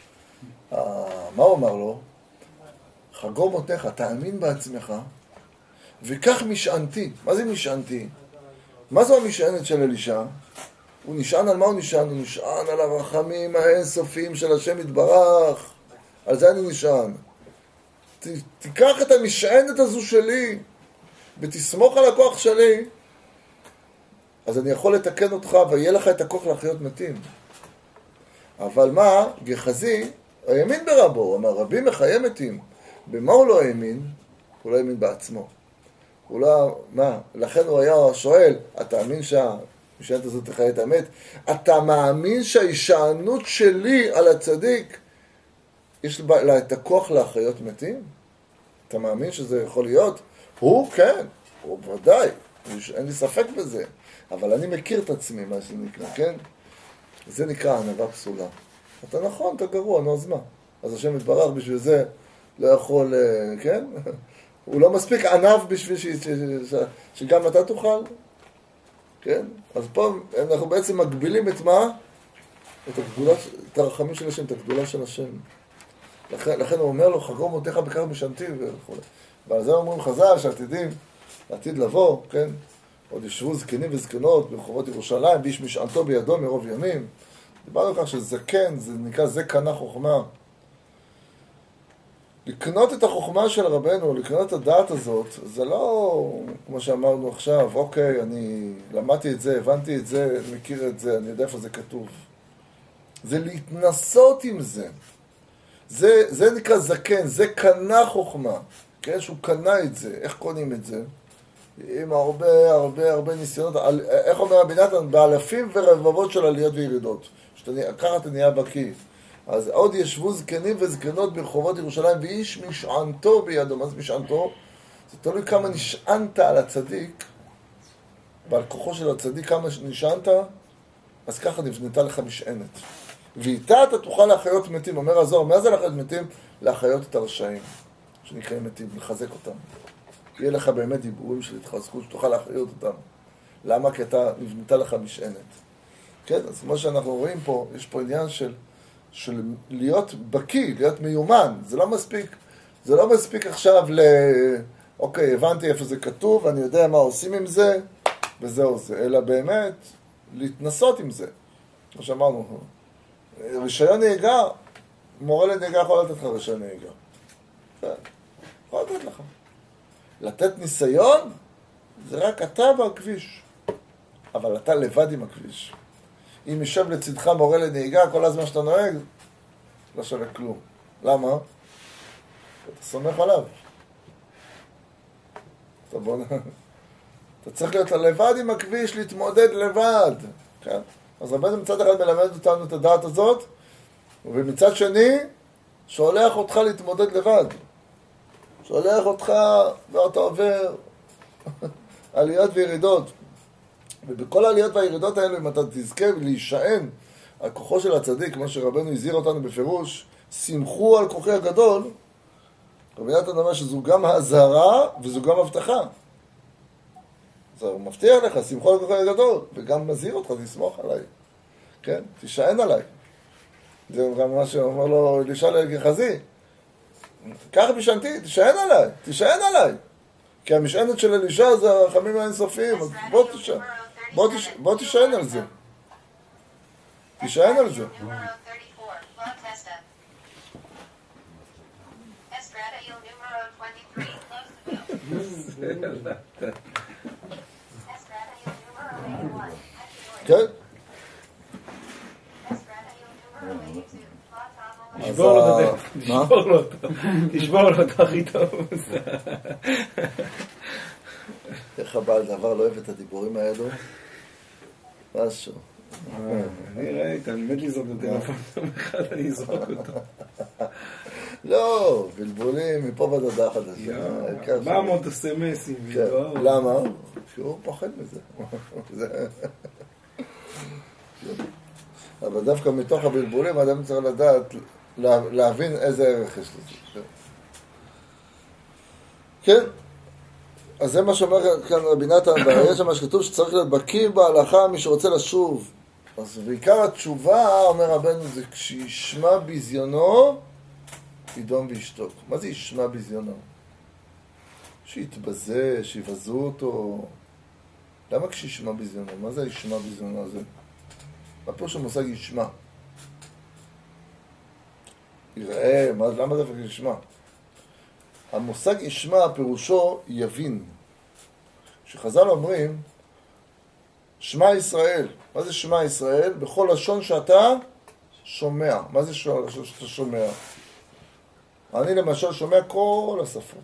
Speaker 1: מה הוא אמר לו? חגור מותניך, תאמין בעצמך, וכך משענתי. מה זה משענתי? מה זו המשענת של אלישע? הוא נשען על מה הוא נשען? הוא נשען על הרחמים האינסופיים של השם יתברך. על זה אני נשען. ת, תיקח את המשענת הזו שלי ותסמוך על הכוח שלי, אז אני יכול לתקן אותך ויהיה לך את הכוח להחיות מתים. אבל מה? גחזי האמין ברבו. הוא אמר, רבי מחיה מתים. במה הוא לא האמין? הוא לא האמין בעצמו. הוא לא, מה? לכן הוא היה שואל, אתה מאמין שהמשענת הזאת תחיה את המת? אתה מאמין שההישענות שלי על הצדיק, יש לה את הכוח להחיות מתים? אתה מאמין שזה יכול להיות? הוא כן, הוא ודאי, אין לי ספק בזה. אבל אני מכיר את עצמי, מה שנקרא, כן? זה נקרא ענווה פסולה. אתה נכון, אתה גרוע, נו אז מה? אז השם יתברך בשביל זה לא יכול, כן? הוא לא מספיק ענב בשביל ש... ש... ש... שגם אתה תוכל, כן? אז פה אנחנו בעצם מגבילים את מה? את הגדולה, את הרחמים של השם, את הגדולה של השם. לכן, לכן הוא אומר לו, חגור מותניך בכך משענתי וכו'. ועל זה אומרים חז"ל שעתידים, לעתיד לבוא, כן? עוד ישבו זקנים וזקנות ברחובות ירושלים, ואיש משענתו בידו מרוב ימים. דיברנו כך שזקן, זה נקרא זה קנה חוכמה. לקנות את החוכמה של רבנו, לקנות את הדעת הזאת, זה לא כמו שאמרנו עכשיו, אוקיי, אני למדתי את זה, הבנתי את זה, מכיר את זה, אני יודע איפה זה כתוב. זה להתנסות עם זה. זה, זה נקרא זקן, זה קנה חוכמה. כן, שהוא קנה את זה. איך קונים את זה? עם הרבה, הרבה, הרבה ניסיונות. איך אומר רבי נתן? באלפים ורבבות של עליות וירידות. ככה אתה נהיה בקיא. אז עוד ישבו זקנים וזקנות ברחובות ירושלים, ואיש משענתו בידו. מה זה משענתו? זה תלוי כמה נשענת על הצדיק, ועל כוחו של הצדיק, כמה נשענת, אז ככה נבנתה לך משענת. ואיתה אתה תוכל להחיות מתים. אומר הזוהר, מה זה להחיות מתים? להחיות את הרשעים, שנקראים מתים, לחזק אותם. יהיה לך באמת דיבורים של התחזקות, שתוכל להחיות אותם. למה? כי אתה נבנתה לך משענת. כן, אז כמו שאנחנו רואים פה, יש פה עניין של של להיות בקיא, להיות מיומן. זה לא מספיק, זה לא מספיק עכשיו ל... אוקיי, הבנתי איפה זה כתוב, אני יודע מה עושים עם זה, וזהו זה. אלא באמת, להתנסות עם זה. כמו שאמרנו, רישיון נהיגה, מורה לנהיגה יכול לתת לך רישיון נהיגה. כן, יכול לתת לך. לתת ניסיון, זה רק אתה והכביש. אבל אתה לבד עם הכביש. אם יושב לצדך מורה לנהיגה, כל הזמן שאתה נוהג, לא שווה כלום. למה? אתה סומך עליו. אתה, בוא... אתה צריך להיות לבד עם הכביש, להתמודד לבד. כן? אז רבנו מצד אחד מלמד אותנו את הדעת הזאת, ומצד שני, שולח אותך להתמודד לבד. שולח אותך ואתה עובר עליות וירידות. ובכל העליות והירידות האלה, אם אתה תזכה להישען על כוחו של הצדיק, כמו שרבנו הזהיר אותנו בפירוש, שמחו על כוחי הגדול, רבי נתן אומר שזו גם הזהרה וזו גם הבטחה. אז הוא מבטיח לך, שמחו על כוחי הגדול, וגם מזהיר אותך, תסמוך עליי. כן? תישען עליי. זה גם מה שאומר לו אלישע לגחזי. קח משענתי, תישען עליי, תישען עליי. כי המשענת של אלישע זה הרחמים האינסופיים, אז בוא תישען. בוא, תש... בוא תישען על זה. תישען על זה. כן?
Speaker 4: תשבור לו את הדף, תשבור לו אותו, תשבור לו אותו הכי טוב.
Speaker 1: איך הבעל דבר לא אוהב את הדיבורים האלו? משהו.
Speaker 4: אני ראיתי, אתה מת לזרוק את הטלפון, יום אחד אני אזרוק אותו.
Speaker 1: לא, בלבולים מפה ועד הודעה חדשה.
Speaker 4: ארבע מאות אס-אם-אסים.
Speaker 1: למה? שהוא פוחד מזה. אבל דווקא מתוך הבלבולים האדם צריך לדעת, להבין איזה ערך יש לזה. כן? אז זה מה שאומר כאן רבי נתן, יש שם שכתוב שצריך להיות בקיא בהלכה מי שרוצה לשוב. אז בעיקר התשובה, אומר רבנו, זה כשישמע בזיונו, ידום וישתוק. מה זה ישמע בזיונו? שיתבזה, שיבזו אותו. למה כשישמע בזיונו? מה זה ישמע בזיונו הזה? מה פירוש המושג ישמע? יראה, מה, למה זה ישמע? המושג ישמע פירושו יבין. שחז"ל אומרים, שמע ישראל. מה זה שמע ישראל? בכל לשון שאתה שומע. מה זה שאתה שומע? אני למשל שומע כל השפות.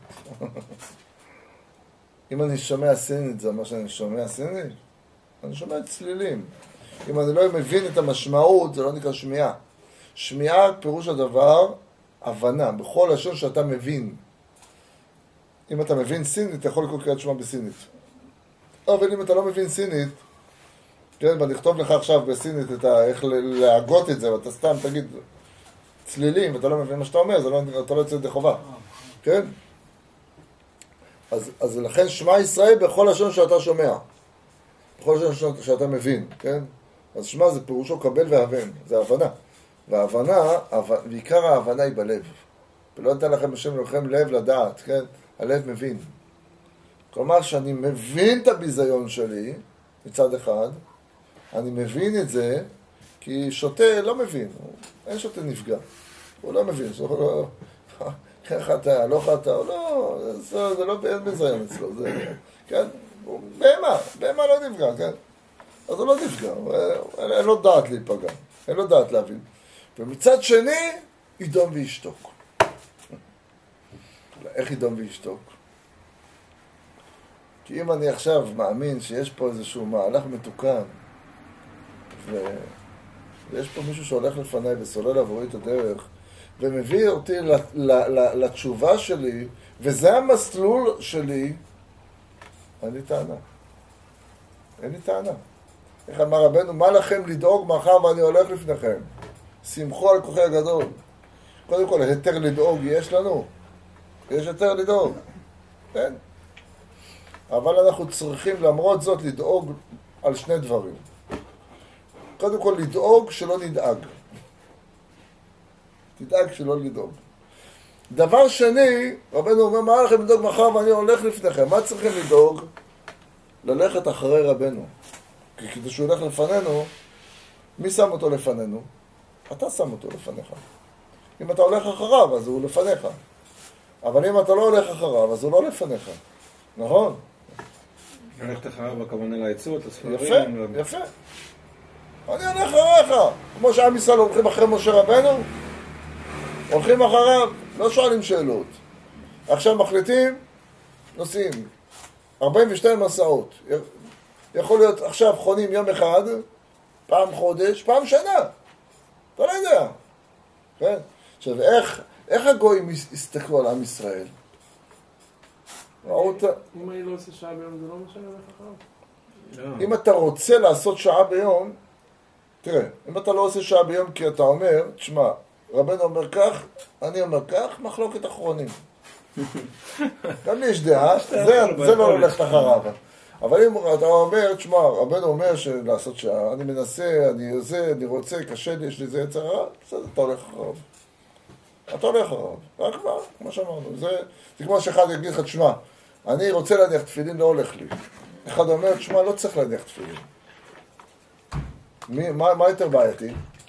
Speaker 1: אם אני שומע סינית, זה מה שאני שומע סינית? אני שומע צלילים. אם אני לא מבין את המשמעות, זה לא נקרא שמיעה. שמיעה פירוש הדבר, הבנה. בכל לשון שאתה מבין. אם אתה מבין סינית, אתה יכול לקרוא קריאת שמע בסינית. אבל אם אתה לא מבין סינית, כן, ואני אכתוב לך עכשיו בסינית את ה, איך להגות את זה, ואתה סתם תגיד צלילים, ואתה לא מבין מה שאתה אומר, זה לא, אתה לא יוצא ידי חובה. כן? אז, אז לכן שמע ישראל בכל לשון שאתה שומע. בכל לשון שאתה מבין, כן? אז שמע זה פירושו קבל והבן, זה הבנה. וההבנה, ועיקר ההבנה היא בלב. ולא נתן לכם השם לכם לב לדעת, כן? הלב מבין. כלומר שאני מבין את הביזיון שלי, מצד אחד, אני מבין את זה, כי שוטה לא מבין, אין שוטה נפגע, הוא לא מבין, הוא לא, חטא, לא חטא, לא, זה, זה לא אין ביזיון אצלו, זה, כן? הוא בהמה, בהמה לא נפגע, כן? אז הוא לא נפגע, אין, אין לו דעת להיפגע, אין לו דעת להבין. ומצד שני, ידום וישתוק. איך ידום וישתוק? כי אם אני עכשיו מאמין שיש פה איזשהו מהלך מתוקן, ו... ויש פה מישהו שהולך לפניי וסולל עבורי את הדרך, ומביא אותי ל... ל... ל... לתשובה שלי, וזה המסלול שלי, אין לי טענה. אין לי טענה. איך אמר רבנו, מה לכם לדאוג מאחר ואני הולך לפניכם? שמחו על כוחי הגדול. קודם כל, היתר לדאוג יש לנו. יש היתר לדאוג. כן. אבל אנחנו צריכים למרות זאת לדאוג על שני דברים. קודם כל לדאוג שלא נדאג. תדאג שלא לדאוג. דבר שני, רבנו אומר, מה לכם לדאוג מחר ואני הולך לפניכם? מה צריכים לדאוג? ללכת אחרי רבנו. כי כדי שהוא הולך לפנינו, מי שם אותו לפנינו? אתה שם אותו לפניך. אם אתה הולך אחריו, אז הוא לפניך. אבל אם אתה לא הולך אחריו, אז הוא לא לפניך. נכון?
Speaker 4: הולכת אחריו בכוונה לעצות, לספרים.
Speaker 1: יפה, יפה. אני הולך אחריך. כמו שעם ישראל הולכים אחרי משה רבנו, הולכים אחריו, לא שואלים שאלות. עכשיו מחליטים, נוסעים. ארבעים ושתיים מסעות. יכול להיות עכשיו חונים יום אחד, פעם חודש, פעם שנה. אתה לא יודע. כן? עכשיו, איך, איך הגויים הסתכלו על עם ישראל? ראו אותה...
Speaker 2: אם אני לא עושה שעה ביום, זה לא משנה לך אחר?
Speaker 1: אם אתה רוצה לעשות שעה ביום, תראה, אם אתה לא עושה שעה ביום כי אתה אומר, תשמע, רבנו אומר כך, אני אומר כך, מחלוקת אחרונים. גם לי יש דעה, זה לא הולכת אחריו. אבל אם אתה אומר, תשמע, רבנו אומר שלעשות שעה, אני מנסה, אני עושה, אני רוצה, קשה לי, יש לי זה יצרה, בסדר, אתה הולך אחריו. אתה הולך אחריו, רק מה, כמו שאמרנו, זה, זה כמו שאחד יגיד לך, תשמע, אני רוצה להניח תפילין, לא הולך לי. אחד אומר, תשמע, לא צריך להניח תפילין. מי, מה, מה יותר בעייתי?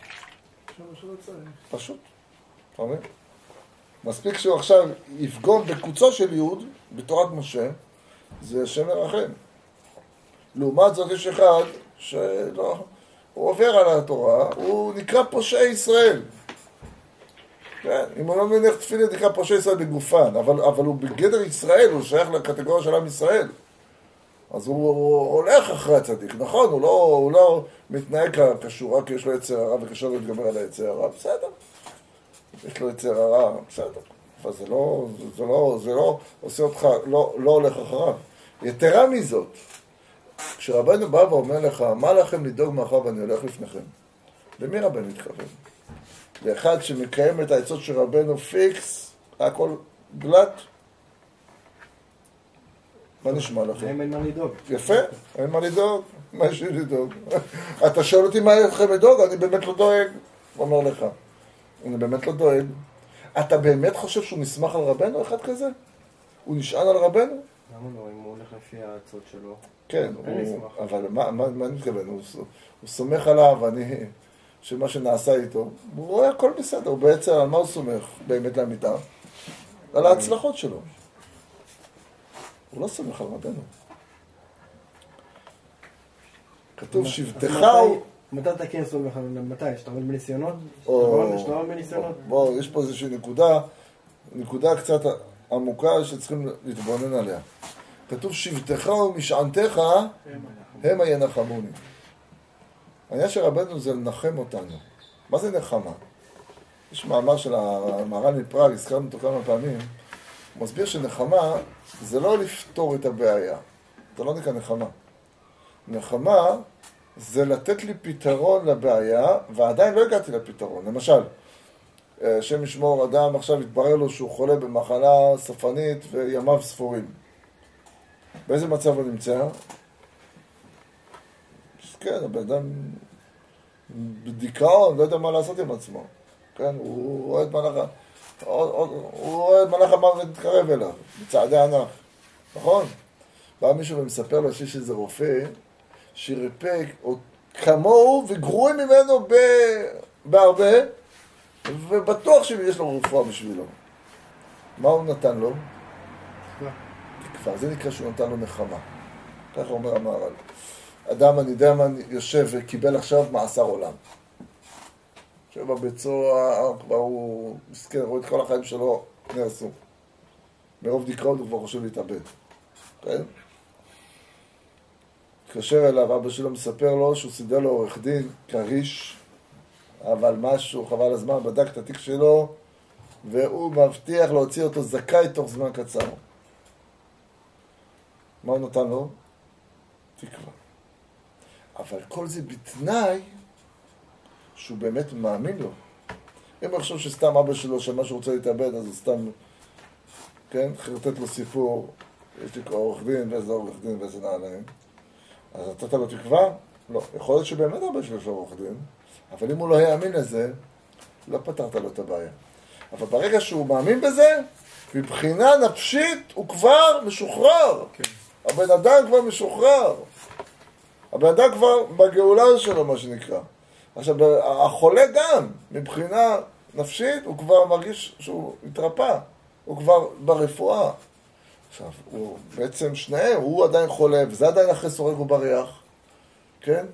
Speaker 1: פשוט, אתה אומר? מספיק שהוא עכשיו יפגום בקוצו של יהוד, בתורת משה, זה השם מרחם. לעומת זאת יש אחד שלא, הוא עובר על התורה, הוא נקרא פושעי ישראל. כן, אם הוא לא מניח תפילין, נקרא פושעי ישראל בגופן, אבל, אבל הוא בגדר ישראל, הוא שייך לקטגוריה של עם ישראל. אז הוא, הוא הולך אחרי הצדיק, נכון, הוא לא, הוא לא מתנהג כשורה כי יש לו יצר הרע וקשה להתגבר על היצר הרע, בסדר. יש לו יצר הרע, בסדר. אבל זה לא, זה לא, זה לא עושה אותך, לא, לא הולך אחריו. יתרה מזאת, כשרבנו בא ואומר לך, מה לכם לדאוג מאחר ואני הולך לפניכם? למי רבנו התכוון? לאחד שמקיים את העצות של רבנו פיקס, הכל גלט? מה נשמע לכם?
Speaker 2: אין מה לדאוג.
Speaker 1: יפה, אין מה לדאוג. מה יש לי לדאג? אתה שואל אותי מה יש לכם לדאוג? אני באמת לא דואג. הוא אומר לך, אני באמת לא דואג. אתה באמת חושב שהוא נסמך על רבנו, אחד כזה? הוא נשען על רבנו?
Speaker 2: למה לא? אם הוא הולך לפי העצות שלו.
Speaker 1: כן, הוא, אבל מה, מה, מה אני מתכוון? הוא, הוא סומך עליו, אני, שמה שנעשה איתו, הוא רואה הכל בסדר, הוא בעצם על מה הוא סומך באמת לאמיתה? על ההצלחות שלו. הוא לא סומך על רבנו. כתוב שבטך הוא...
Speaker 2: מתי אתה כן סומך על מתי? שאתה עומד בניסיונות? שאתה עומד בניסיונות?
Speaker 1: בוא, יש פה איזושהי נקודה, נקודה קצת עמוקה שצריכים להתבונן עליה. כתוב שבטך ומשענתך הם ינחמוני. העניין של רבנו זה לנחם אותנו. מה זה נחמה? יש מאמר של המהר"ל מפראג, הזכרנו אותו כמה פעמים, הוא מסביר שנחמה זה לא לפתור את הבעיה. זה לא נקרא נחמה. נחמה זה לתת לי פתרון לבעיה, ועדיין לא הגעתי לפתרון. למשל, השם ישמור אדם, עכשיו התברר לו שהוא חולה במחלה סופנית וימיו ספורים. באיזה מצב הוא נמצא? כן, הבן אדם בדיכאון, לא יודע מה לעשות עם עצמו. כן, הוא רואה את מלאך, הוא רואה את מלאך המוות מתקרב אליו, בצעדי ענק. נכון? בא מישהו ומספר לו שיש איזה רופא שריפק כמוהו וגרועי ממנו בהרבה, ובטוח שיש לו רפואה בשבילו. מה הוא נתן לו? תקווה. זה נקרא שהוא נתן לו נחמה. ככה אומר המהר"ל. אדם, אני יודע מה, יושב וקיבל עכשיו מאסר עולם. יושב בבית סוהר, כבר הוא מסכן, רואה את כל החיים שלו נהרסו. מרוב דיכאון הוא כבר חושב להתאבד. כן? התקשר אליו, אבא שלו מספר לו שהוא סידר לו עורך דין, קריש, אבל משהו, חבל הזמן, בדק את התיק שלו, והוא מבטיח להוציא אותו זכאי תוך זמן קצר. מה הוא נתן לו? תקווה. אבל כל זה בתנאי שהוא באמת מאמין לו. אם הוא חושב שסתם אבא שלו, שמה שהוא רוצה להתאבד, אז הוא סתם, כן, חרטט לו סיפור, יש לי כבר עורך דין, ואיזה עורך דין, ואיזה נעליים. אז נתת לו תקווה? לא. יכול להיות שבאמת אבא שלו יש לו עורך דין, אבל אם הוא לא יאמין לזה, לא פתרת לו את הבעיה. אבל ברגע שהוא מאמין בזה, מבחינה נפשית הוא כבר משוחרר. כן. הבן אדם כבר משוחרר. הבן אדם כבר בגאולה שלו, מה שנקרא. עכשיו, החולה גם, מבחינה נפשית, הוא כבר מרגיש שהוא התרפא. הוא כבר ברפואה. עכשיו, הוא בעצם שניהם, הוא עדיין חולה, וזה עדיין אחרי סורג ובריח. כן?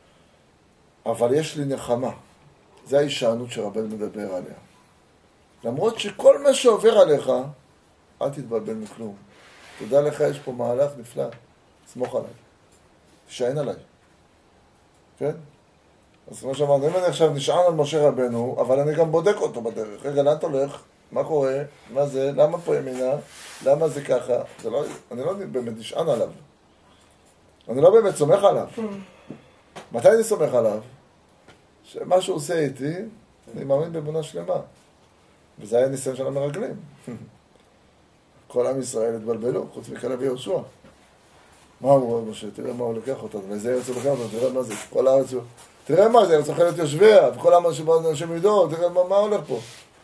Speaker 1: אבל יש לי נחמה. זה ההישענות שרבנו מדבר עליה. למרות שכל מה שעובר עליך, אל תתבלבל מכלום. תדע לך, יש פה מהלך נפלא. סמוך עליי. תשען עליי. כן? אז כמו שאמרנו, אם אני עכשיו נשען על משה רבנו, אבל אני גם בודק אותו בדרך. רגע, לאן אתה הולך? מה קורה? מה זה? למה פה ימינה? למה זה ככה? זה לא, אני לא באמת נשען עליו. אני לא באמת סומך עליו. מתי אני סומך עליו? שמה שהוא עושה איתי, אני מאמין באמונה שלמה. וזה היה ניסיון של המרגלים. כל עם ישראל התבלבלו, חוץ מכלב ויהושע. מה הוא רואה משה? תראה מה הוא לקח אותנו, ואיזה ארץ הוא לקח אותנו, תראה מה זה, כל הארץ הוא... תראה מה זה, ארץ אוכלת יושביה, וכל העם אנשים ידעו, תראה מה, מה הולך פה.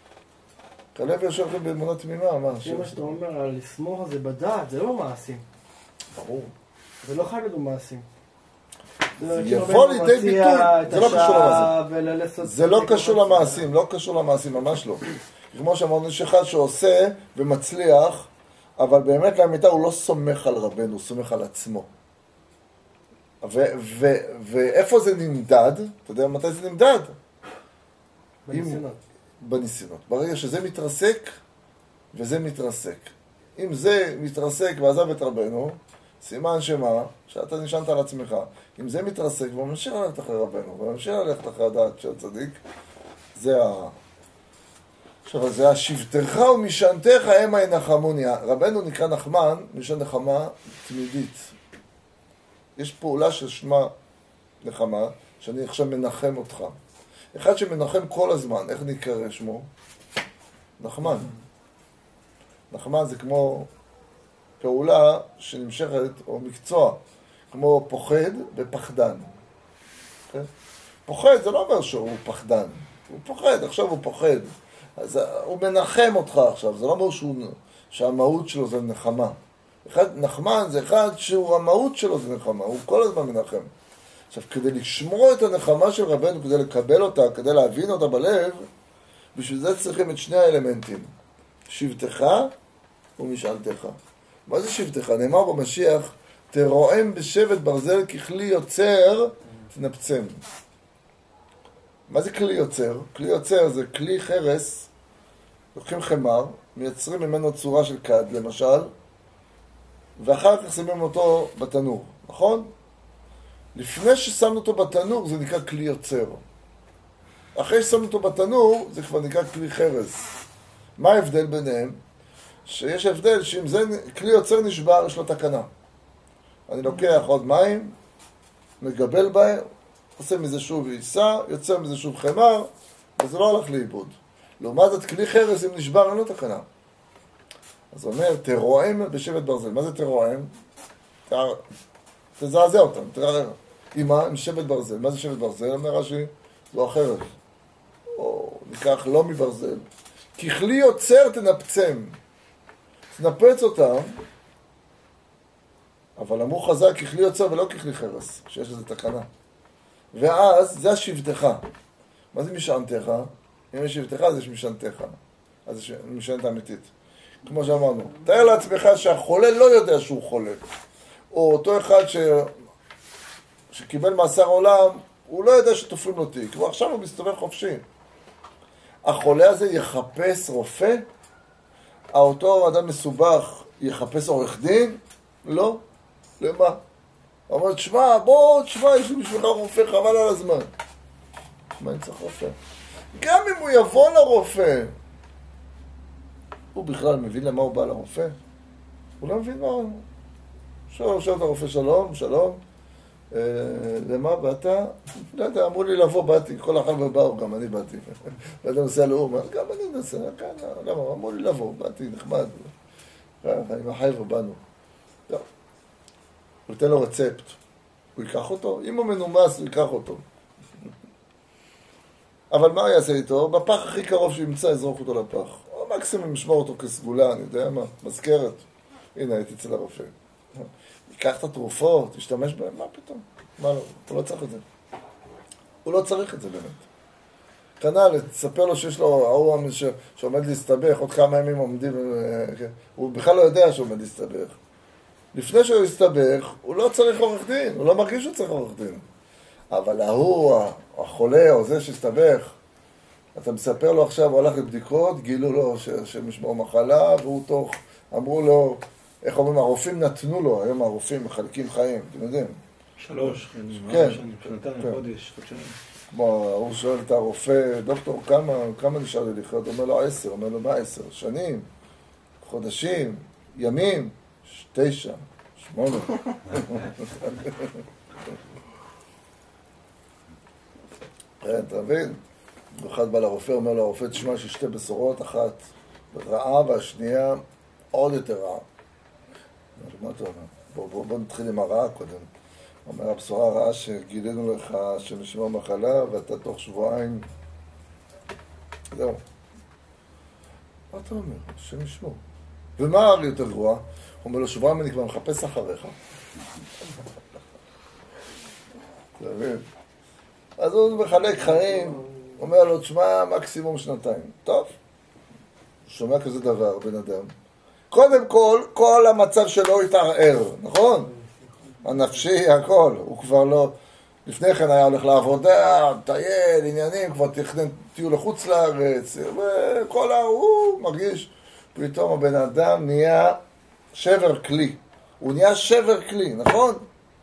Speaker 1: כלב ויהושע הולכים באמונה תמימה, מה?
Speaker 2: זה מה שאתה אומר, על לסמוך זה בדעת, זה לא מעשים.
Speaker 1: ברור.
Speaker 2: זה לא חייב להיות מעשים.
Speaker 1: זה יבוא לידי ביטוי, זה לא קשור למעשים. זה לא קשור למעשים, לא קשור למעשים, ממש לא. כמו שאמרנו, יש אחד שעושה ומצליח, אבל באמת לאמיתה הוא לא סומך על רבנו, הוא סומך על עצמו. ו- ו- ואיפה זה נמדד? אתה יודע מתי זה נמדד?
Speaker 2: בניסיונות.
Speaker 1: אם, בניסיונות. ברגע שזה מתרסק, וזה מתרסק. אם זה מתרסק ועזב את רבנו, סימן שמה? שאתה נשענת על עצמך. אם זה מתרסק וממשיך ללכת אחרי רבנו, וממשיך ללכת אחרי הדעת של צדיק, זה ה... עכשיו, זה השבתך ומשענתך המה ינחמוני. רבנו נקרא נחמן, משען נחמה תמידית. יש פעולה של שמה נחמה, שאני עכשיו מנחם אותך. אחד שמנחם כל הזמן, איך נקרא שמו? נחמן. נחמן זה כמו פעולה שנמשכת, או מקצוע, כמו פוחד ופחדן. Okay? פוחד זה לא אומר שהוא פחדן, הוא פוחד, עכשיו הוא פוחד. אז הוא מנחם אותך עכשיו, זה לא אומר שהוא, שהמהות שלו זה נחמה. אחד, נחמן זה אחד שהוא, המהות שלו זה נחמה, הוא כל הזמן מנחם. עכשיו, כדי לשמור את הנחמה של רבנו, כדי לקבל אותה, כדי להבין אותה בלב, בשביל זה צריכים את שני האלמנטים. שבתך ומשענתך. מה זה שבתך? נאמר במשיח, תרועם בשבט ברזל ככלי יוצר, תנפצם. מה זה כלי יוצר? כלי יוצר זה כלי חרס, לוקחים חמר, מייצרים ממנו צורה של כד, למשל, ואחר כך שמים אותו בתנור, נכון? לפני ששמנו אותו בתנור זה נקרא כלי יוצר. אחרי ששמנו אותו בתנור זה כבר נקרא כלי חרס. מה ההבדל ביניהם? שיש הבדל שאם זה כלי יוצר נשבר יש לו תקנה. אני לוקח עוד מים, מגבל בהם, עושה מזה שוב עיסה, יוצר מזה שוב חמר, וזה לא הלך לאיבוד. לעומת זאת כלי חרס אם נשבר אין לו תקנה. אז הוא אומר, תרועם בשבט ברזל. מה זה תרועם? תזעזע אותם, תרער. עם מה? עם שבט ברזל. מה זה שבט ברזל? אומר רש"י, זו החרב. או ניקח לא מברזל. ככלי יוצר תנפצם. תנפץ אותם, אבל אמרו חז"ל ככלי יוצר ולא ככלי חרס, שיש לזה תקנה. ואז זה השבתך. מה זה משענתך? אם יש שבתך אז יש משענתך. אז יש משענת אמיתית. כמו שאמרנו, תאר לעצמך שהחולה לא יודע שהוא חולה. או אותו אחד ש... שקיבל מאסר עולם, הוא לא יודע שתופרים לו תיק. ועכשיו הוא מסתובב חופשי. החולה הזה יחפש רופא? אותו אדם מסובך יחפש עורך דין? לא. למה? הוא אומר, תשמע, בוא, תשמע, יש לי בשבילך רופא, חבל על הזמן. מה אני צריך רופא? גם אם הוא יבוא לרופא, הוא בכלל מבין למה הוא בא לרופא? הוא לא מבין מה הוא. שואל, שואל את הרופא, שלום, שלום. אה, למה באת? לא יודע, אמרו לי לבוא, באתי, כל אחד ובאו, גם אני באתי. לא יודע, נוסע לאומה, גם אני נוסע, כאן, למה? אמרו לי לבוא, באתי, נחמד. עם החבר'ה באנו. טוב. הוא ייתן לו רצפט. הוא ייקח אותו? אם הוא מנומס, הוא ייקח אותו. אבל מה הוא יעשה איתו? בפח הכי קרוב שימצא, יזרוק אותו לפח. או מקסימום ישמור אותו כסגולה, אני יודע מה, מזכרת. הנה, הייתי אצל הרופא. ייקח את התרופות, תשתמש בהן, מה פתאום? מה לא? הוא לא צריך את זה. הוא לא צריך את זה באמת. כנ"ל, תספר לו שיש לו, ההוא שעומד להסתבך, עוד כמה ימים עומדים, הוא בכלל לא יודע שעומד להסתבך. לפני שהוא יסתבך, הוא לא צריך עורך דין, הוא לא מרגיש שהוא צריך עורך דין. אבל ההוא, החולה או זה שהסתבך, אתה מספר לו עכשיו, הוא הלך לבדיקות, גילו לו שמשמעו מחלה, והוא תוך, אמרו לו, איך אומרים, הרופאים נתנו לו, היום הרופאים מחלקים חיים, אתם יודעים?
Speaker 4: שלוש,
Speaker 1: כן,
Speaker 4: שנתיים, חודש, חודשיים.
Speaker 1: כמו, הוא שואל את הרופא, דוקטור, כמה, כמה נשאר לי לחיות? אומר לו עשר, אומר לו מה עשר? שנים, חודשים, ימים, תשע, שמונה. אתה מבין? אחד בא לרופא, אומר לו, הרופא תשמע שיש שתי בשורות, אחת רעה והשנייה עוד יותר רעה. מה אתה אומר? בוא, בוא, בוא נתחיל עם הרעה קודם. אומר, הבשורה הרעה שגילינו לך שמשמעו מחלה ואתה תוך שבועיים... זהו. מה אתה אומר? שמשמעו. ומה הרי יותר גרוע? הוא אומר לו, שבועיים אני כבר מחפש אחריך. אתה מבין? אז הוא מחלק חיים, אומר לו, תשמע, מקסימום שנתיים. טוב. הוא שומע כזה דבר, בן אדם. קודם כל, כל המצב שלו התערער, נכון? הנפשי, הכל, הוא כבר לא... לפני כן היה הולך לעבודה, טייל, עניינים, כבר תכנן טיול לחוץ לארץ, וכל ה... הוא מרגיש, פתאום הבן אדם נהיה שבר כלי. הוא נהיה שבר כלי, נכון?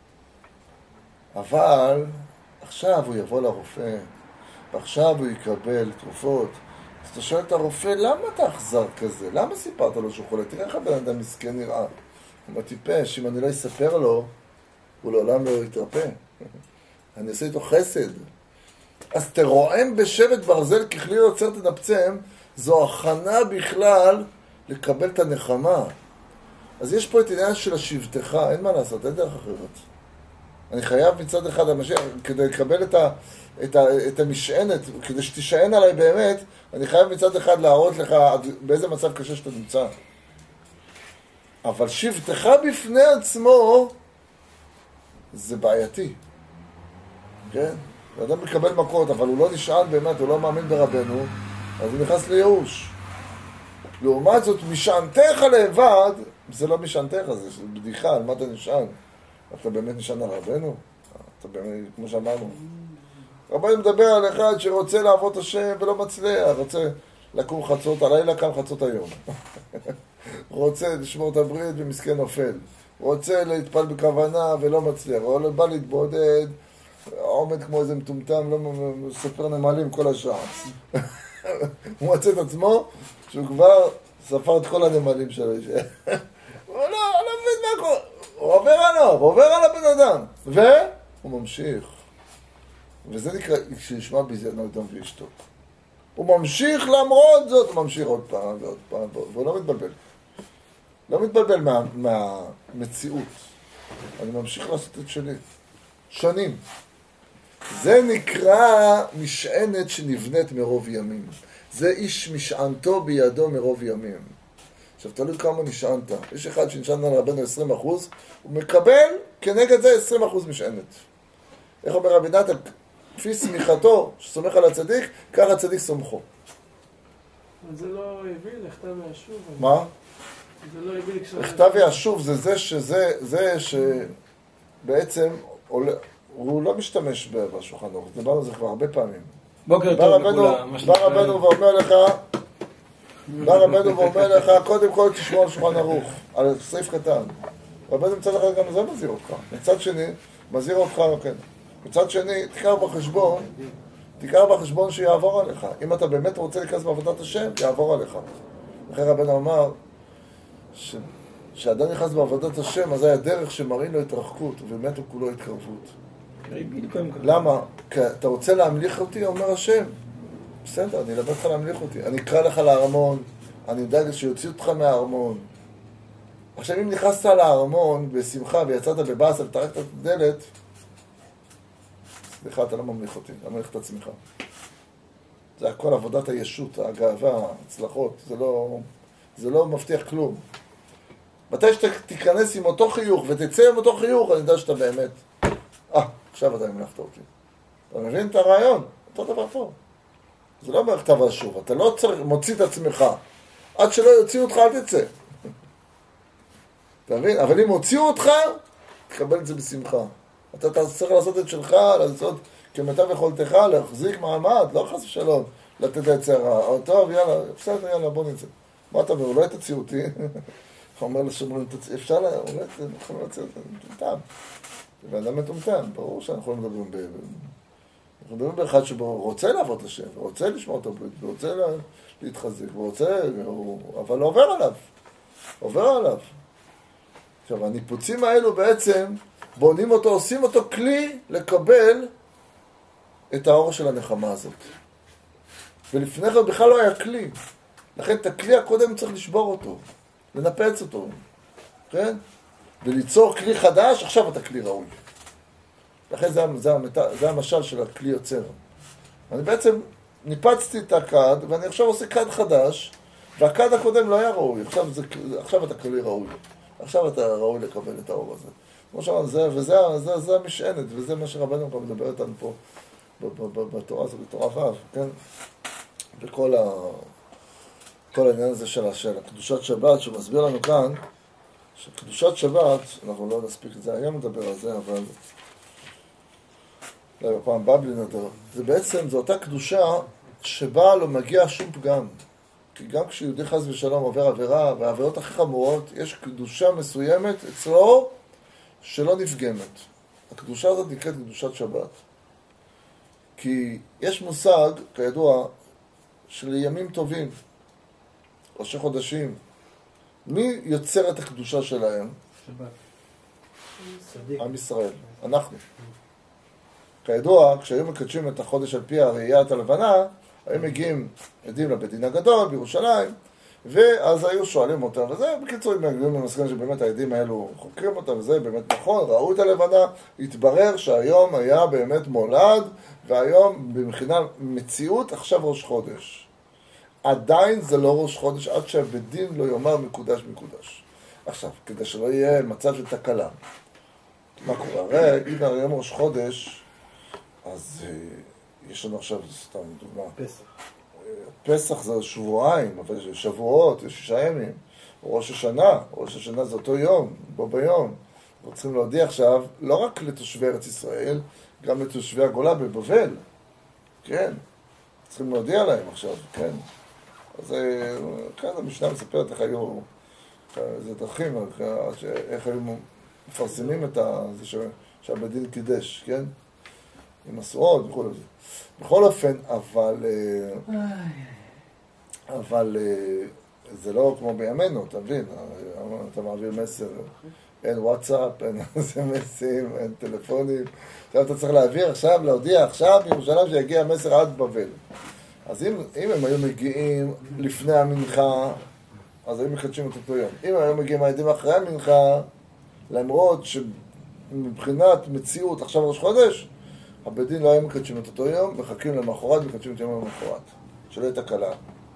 Speaker 1: אבל עכשיו הוא יבוא לרופא, ועכשיו הוא יקבל תרופות. אז אתה שואל את הרופא, למה אתה אכזר כזה? למה סיפרת לו שהוא חולה? תראה איך הבן אדם מסכן נראה. הוא אומר, טיפש, אם אני לא אספר לו, הוא לעולם לא יתרפא. אני אעשה איתו חסד. אז תרועם בשבט ברזל ככלי יוצר תנפצם, זו הכנה בכלל לקבל את הנחמה. אז יש פה את עניין של השבטך, אין מה לעשות, אין דרך אחרת. אני חייב מצד אחד, כדי לקבל את, ה, את, ה, את המשענת, כדי שתשען עליי באמת, אני חייב מצד אחד להראות לך באיזה מצב קשה שאתה נמצא. אבל שבטך בפני עצמו, זה בעייתי. כן? האדם מקבל מכות, אבל הוא לא נשען באמת, הוא לא מאמין ברבנו, אז הוא נכנס לייאוש. לעומת זאת, משענתך לבד, זה לא משענתך, זה בדיחה, על מה אתה נשען? אתה באמת נשען על רבנו? אתה באמת, כמו שאמרנו. רבנו מדבר על אחד שרוצה לעבוד השם ולא מצליח, רוצה לקום חצות הלילה, קם חצות היום. רוצה לשמור את הברית ומסכן נופל. רוצה להתפל בכוונה ולא מצליח. הוא בא להתבודד, עומד כמו איזה מטומטם, לא ספר נמלים כל השעה. הוא מצא את עצמו שהוא כבר ספר את כל הנמלים שלו. הוא לא, לא מבין מה קורה. הוא עובר עליו, הוא עובר על הבן אדם. והוא ממשיך. וזה נקרא, כשישמע ביזיונו אדם ואשתו. הוא ממשיך למרות זאת, הוא ממשיך עוד פעם ועוד פעם, והוא לא מתבלבל. לא מתבלבל מה, מהמציאות. אני ממשיך לעשות את שלי. שנים. זה נקרא משענת שנבנית מרוב ימים. זה איש משענתו בידו מרוב ימים. עכשיו, תלוי כמה נשענת. יש אחד שנשען על רבנו עשרים אחוז, הוא מקבל כנגד זה עשרים אחוז משענת. איך אומר רבי נתן? כפי סמיכתו, שסומך על הצדיק, כך הצדיק סומכו.
Speaker 2: זה לא הביא לכתב וישוב.
Speaker 1: מה?
Speaker 2: זה לא הביא לכתב וישוב.
Speaker 1: לכתב וישוב זה זה שזה, זה שבעצם הוא לא משתמש בשולחן ערוך. דיברנו על זה כבר הרבה פעמים.
Speaker 4: בוקר טוב לכולם.
Speaker 1: בא רבנו ואומר לך, בא רבנו ואומר לך, קודם כל תשמור על שולחן ערוך, על סעיף קטן. רבנו מצד אחד גם זה מזהיר אותך. מצד שני, מזהיר אותך, כן. מצד שני, תיקח בחשבון, תיקח בחשבון שיעבור עליך. אם אתה באמת רוצה להיכנס בעבודת השם, יעבור עליך. לכן רבנו אמר, ש... שאדם נכנס בעבודת השם, אז זה הדרך שמראים לו התרחקות, ובאמת הוא כולו התקרבות. למה? כי אתה רוצה להמליך אותי, אומר השם. בסדר, אני אלמד לך להמליך אותי. אני אקרא לך לארמון, אני אדאג שיוציא אותך מהארמון. עכשיו, אם נכנסת לארמון בשמחה ויצאת בבאסה וטרקת את הדלת, סליחה, אתה לא ממליך אותי, אתה ממליך את עצמך. זה הכל עבודת הישות, הגאווה, הצלחות, זה לא, זה לא מבטיח כלום. מתי שאתה תיכנס עם אותו חיוך ותצא עם אותו חיוך, אני יודע שאתה באמת, אה, עכשיו אתה ממלכת אותי. אתה מבין את הרעיון? אותו דבר פה. זה לא אומר כתב ושוב, אתה לא צריך, מוציא את עצמך. עד שלא יוציאו אותך, אל תצא. אתה מבין? אבל אם הוציאו אותך, תקבל את זה בשמחה. אתה צריך לעשות את שלך, לעשות כמיטב יכולתך, להחזיק מעמד, לא חס ושלום, לתת ליצרה. טוב, יאללה, בסדר, יאללה, בוא נצא. מה אתה אומר? אולי תציעו אותי. הוא אומר לשומרים, אפשר לה, אולי תוכלו לצאת, מטומטם. זה אדם מטומטם, ברור שאנחנו לא מדברים ב... אנחנו מדברים באחד שרוצה לעבוד את השם, ורוצה לשמור את הברית, ורוצה להתחזק, ורוצה, אבל לא עובר עליו. עובר עליו. עכשיו, הניפוצים האלו בעצם בונים אותו, עושים אותו כלי לקבל את האור של הנחמה הזאת. ולפני כן בכלל לא היה כלי. לכן את הכלי הקודם צריך לשבור אותו, לנפץ אותו, כן? וליצור כלי חדש, עכשיו אתה כלי ראוי. לכן זה, זה, זה המשל של הכלי יוצר. אני בעצם ניפצתי את הכד, ואני עכשיו עושה כד חדש, והכד הקודם לא היה ראוי. עכשיו, זה, עכשיו אתה כלי ראוי. עכשיו אתה ראוי לקבל את האור הזה. כמו שאמרנו, זה, וזה זה, זה המשענת, וזה מה שרבנו כבר מדבר איתנו פה בתורה הזאת, בתורה ו', כן? בכל ה... כל העניין הזה של, של קדושת שבת, שמסביר לנו כאן, שקדושת שבת, אנחנו לא נספיק את זה היום לדבר על זה, אבל לא, פעם בא בלי נדר, זה בעצם, זו אותה קדושה שבה לא מגיע שום פגם. כי גם כשיהודי חס ושלום עובר עבירה, והעבירות הכי חמורות, יש קדושה מסוימת אצלו שלא נפגמת. הקדושה הזאת נקראת קדושת שבת. כי יש מושג, כידוע, של ימים טובים, ראשי חודשים. מי יוצר את הקדושה שלהם?
Speaker 2: שבת. צדיק.
Speaker 1: עם ישראל, אנחנו. כידוע, כשהיו מקדשים את החודש על פי הראיית הלבנה, היו מגיעים עדים לבית דין הגדול בירושלים, ואז היו שואלים אותם, וזה בקיצור, הם מגיעים למסכן שבאמת העדים האלו חוקרים אותם, וזה באמת נכון, ראו את הלבנה, התברר שהיום היה באמת מולד, והיום במחינה מציאות עכשיו ראש חודש. עדיין זה לא ראש חודש עד שהבית דין לא יאמר מקודש מקודש. עכשיו, כדי שלא יהיה מצב של תקלה. מה קורה? הרי אם היום ראש חודש, אז יש לנו עכשיו, סתם דוגמה.
Speaker 2: פסח.
Speaker 1: פסח זה שבועיים, אבל יש שבועות, יש שישה ימים. ראש השנה, ראש השנה זה אותו יום, בו ביום. אנחנו צריכים להודיע עכשיו, לא רק לתושבי ארץ ישראל, גם לתושבי הגולה בבבל. כן. צריכים להודיע להם עכשיו, כן. אז כאן המשנה מספרת איך היו, איזה דרכים, איך היו מפרסמים את זה שהבית דין קידש, כן? עם מסורות וכל זה. בכל אופן, אבל, אבל זה לא כמו בימינו, אתה מבין? אתה מעביר מסר, אין וואטסאפ, אין אס-אמסים, אין טלפונים. עכשיו אתה צריך להעביר עכשיו, להודיע עכשיו בירושלים שיגיע מסר עד בבל. אז אם, אם הם היו מגיעים לפני המנחה, אז היו מחדשים את אותו יום. אם הם היו מגיעים העדים אחרי המנחה, למרות שמבחינת מציאות עכשיו ראש חודש, הבית דין לא היו מחדשים את אותו יום, מחכים למחרת, מחדשים את יום המחרת, שלא הייתה קלה.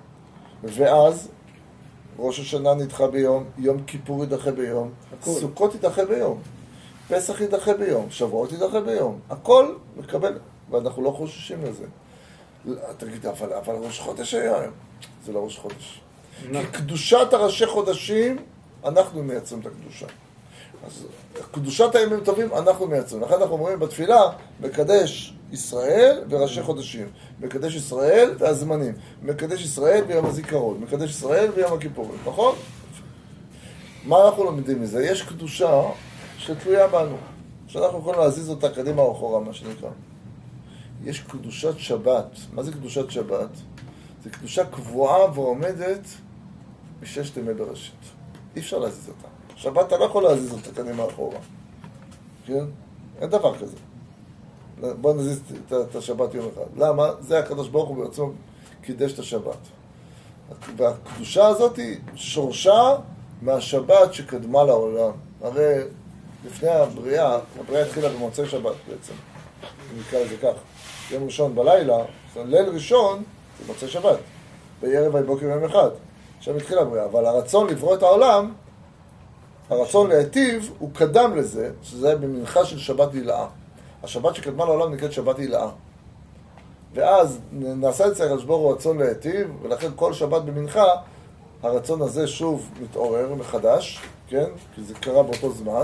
Speaker 1: ואז ראש השנה נדחה ביום, יום כיפור ידחה ביום, הכל. סוכות ידחה ביום, פסח ידחה ביום, שבועות ידחה ביום, הכל מקבל, ואנחנו לא חוששים לזה. תגיד, אבל, אבל ראש חודש היה היום. זה לא ראש חודש. כי קדושת הראשי חודשים, אנחנו מייצרים את הקדושה. אז קדושת הימים טובים, אנחנו מייצרים. לכן אנחנו אומרים בתפילה, מקדש ישראל וראשי חודשים. מקדש ישראל והזמנים. מקדש ישראל ביום הזיכרון. מקדש ישראל ביום הכיפורים. נכון? מה אנחנו לומדים מזה? יש קדושה שתלויה בנו. שאנחנו יכולים להזיז אותה קדימה או אחורה, מה שנקרא. יש קדושת שבת. מה זה קדושת שבת? זה קדושה קבועה ועומדת בששת ימי בראשית. אי אפשר להזיז אותה. שבת אתה לא יכול להזיז אותה קדימה אחורה. כן? אין דבר כזה. בוא נזיז את השבת יום אחד. למה? זה הקדוש ברוך הוא בעצמו קידש את השבת. והקדושה הזאת היא שורשה מהשבת שקדמה לעולם. הרי לפני הבריאה, הבריאה התחילה במוצאי שבת בעצם. נקרא לזה כך. יום ראשון בלילה, ליל ראשון זה מוצאי שבת. בערב ובוקר יום אחד. שם התחילה הבריאה. אבל הרצון לברוא את העולם, הרצון להיטיב, הוא קדם לזה, שזה היה במנחה של שבת הילאה. השבת שקדמה לעולם נקראת שבת הילאה. ואז נעשה אצל הקדוש ברוך הוא רצון להיטיב, ולכן כל שבת במנחה, הרצון הזה שוב מתעורר מחדש, כן? כי זה קרה באותו זמן.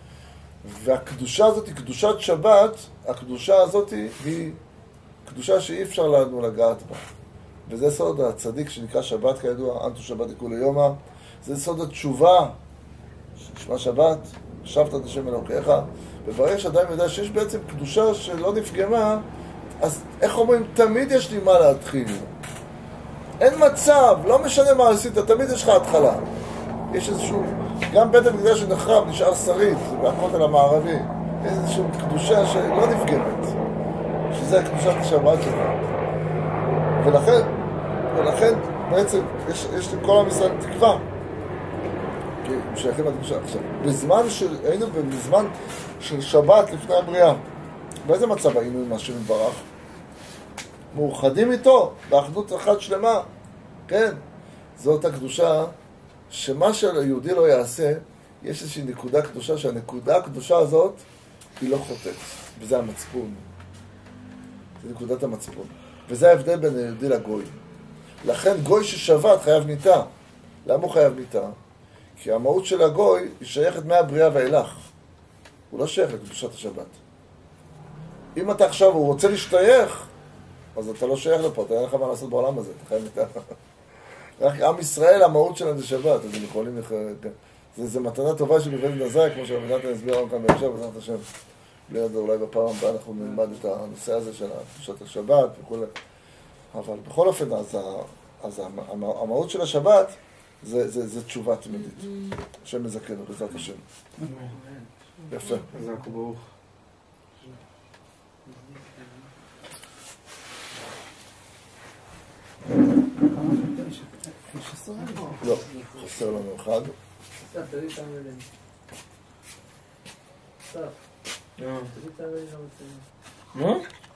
Speaker 1: והקדושה הזאת היא קדושת שבת, הקדושה הזאת היא קדושה שאי אפשר לנו לגעת בה. וזה סוד הצדיק שנקרא שבת כידוע, אנטו שבת יקולו יומא. זה סוד התשובה, שמה שבת, שבת את השם אלוקיך. וברגע שאדם יודע שיש בעצם קדושה שלא נפגמה, אז איך אומרים, תמיד יש לי מה להתחיל. אין מצב, לא משנה מה עשית, תמיד יש לך התחלה. יש איזשהו, גם בית המקדש שנחרב נשאר שריד, זה בכותל המערבי. יש איזושהי קדושה שלא נפגמת, שזה קדושת השבת שלנו. ולכן, ולכן בעצם יש, יש לכל עם ישראל תקווה. כי הם שייכים לקדושה. עכשיו, בזמן של, היינו בזמן של שבת לפני הבריאה, באיזה מצב היינו עם השם יתברך? מאוחדים איתו, באחדות אחת שלמה. כן, זאת הקדושה, שמה שהיהודי לא יעשה, יש איזושהי נקודה קדושה, שהנקודה הקדושה הזאת היא לא חוטאת, וזה המצפון. זה נקודת המצפון. וזה ההבדל בין היהודי לגוי. לכן גוי ששבת חייב מיתה. למה הוא חייב מיתה? כי המהות של הגוי היא שייכת מהבריאה ואילך. הוא לא שייך לקדושת השבת. אם אתה עכשיו, הוא רוצה להשתייך, אז אתה לא שייך לפה, אתה אין לך מה לעשות בעולם הזה, אתה חייב מיתה. רק עם ישראל, המהות שלהם זה שבת, אז הם יכולים... זה, זה מתנה טובה של בבית נזאי, כמו שהמדינת הסביר לנו כאן בהמשך, בעזרת השם. בלי ידע, אולי בפעם הבאה אנחנו נלמד את הנושא הזה של קדושת השבת וכו'. אבל בכל אופן, אז, ה, אז המהות של השבת זה, זה, זה תשובה תמידית. השם מזכנו, בעזרת השם. יפה.
Speaker 4: חזק וברוך.
Speaker 1: לא, חסר לנו אחד.
Speaker 5: סף, תביא כמה מילים. סף, תביא כמה מילים.
Speaker 4: מה?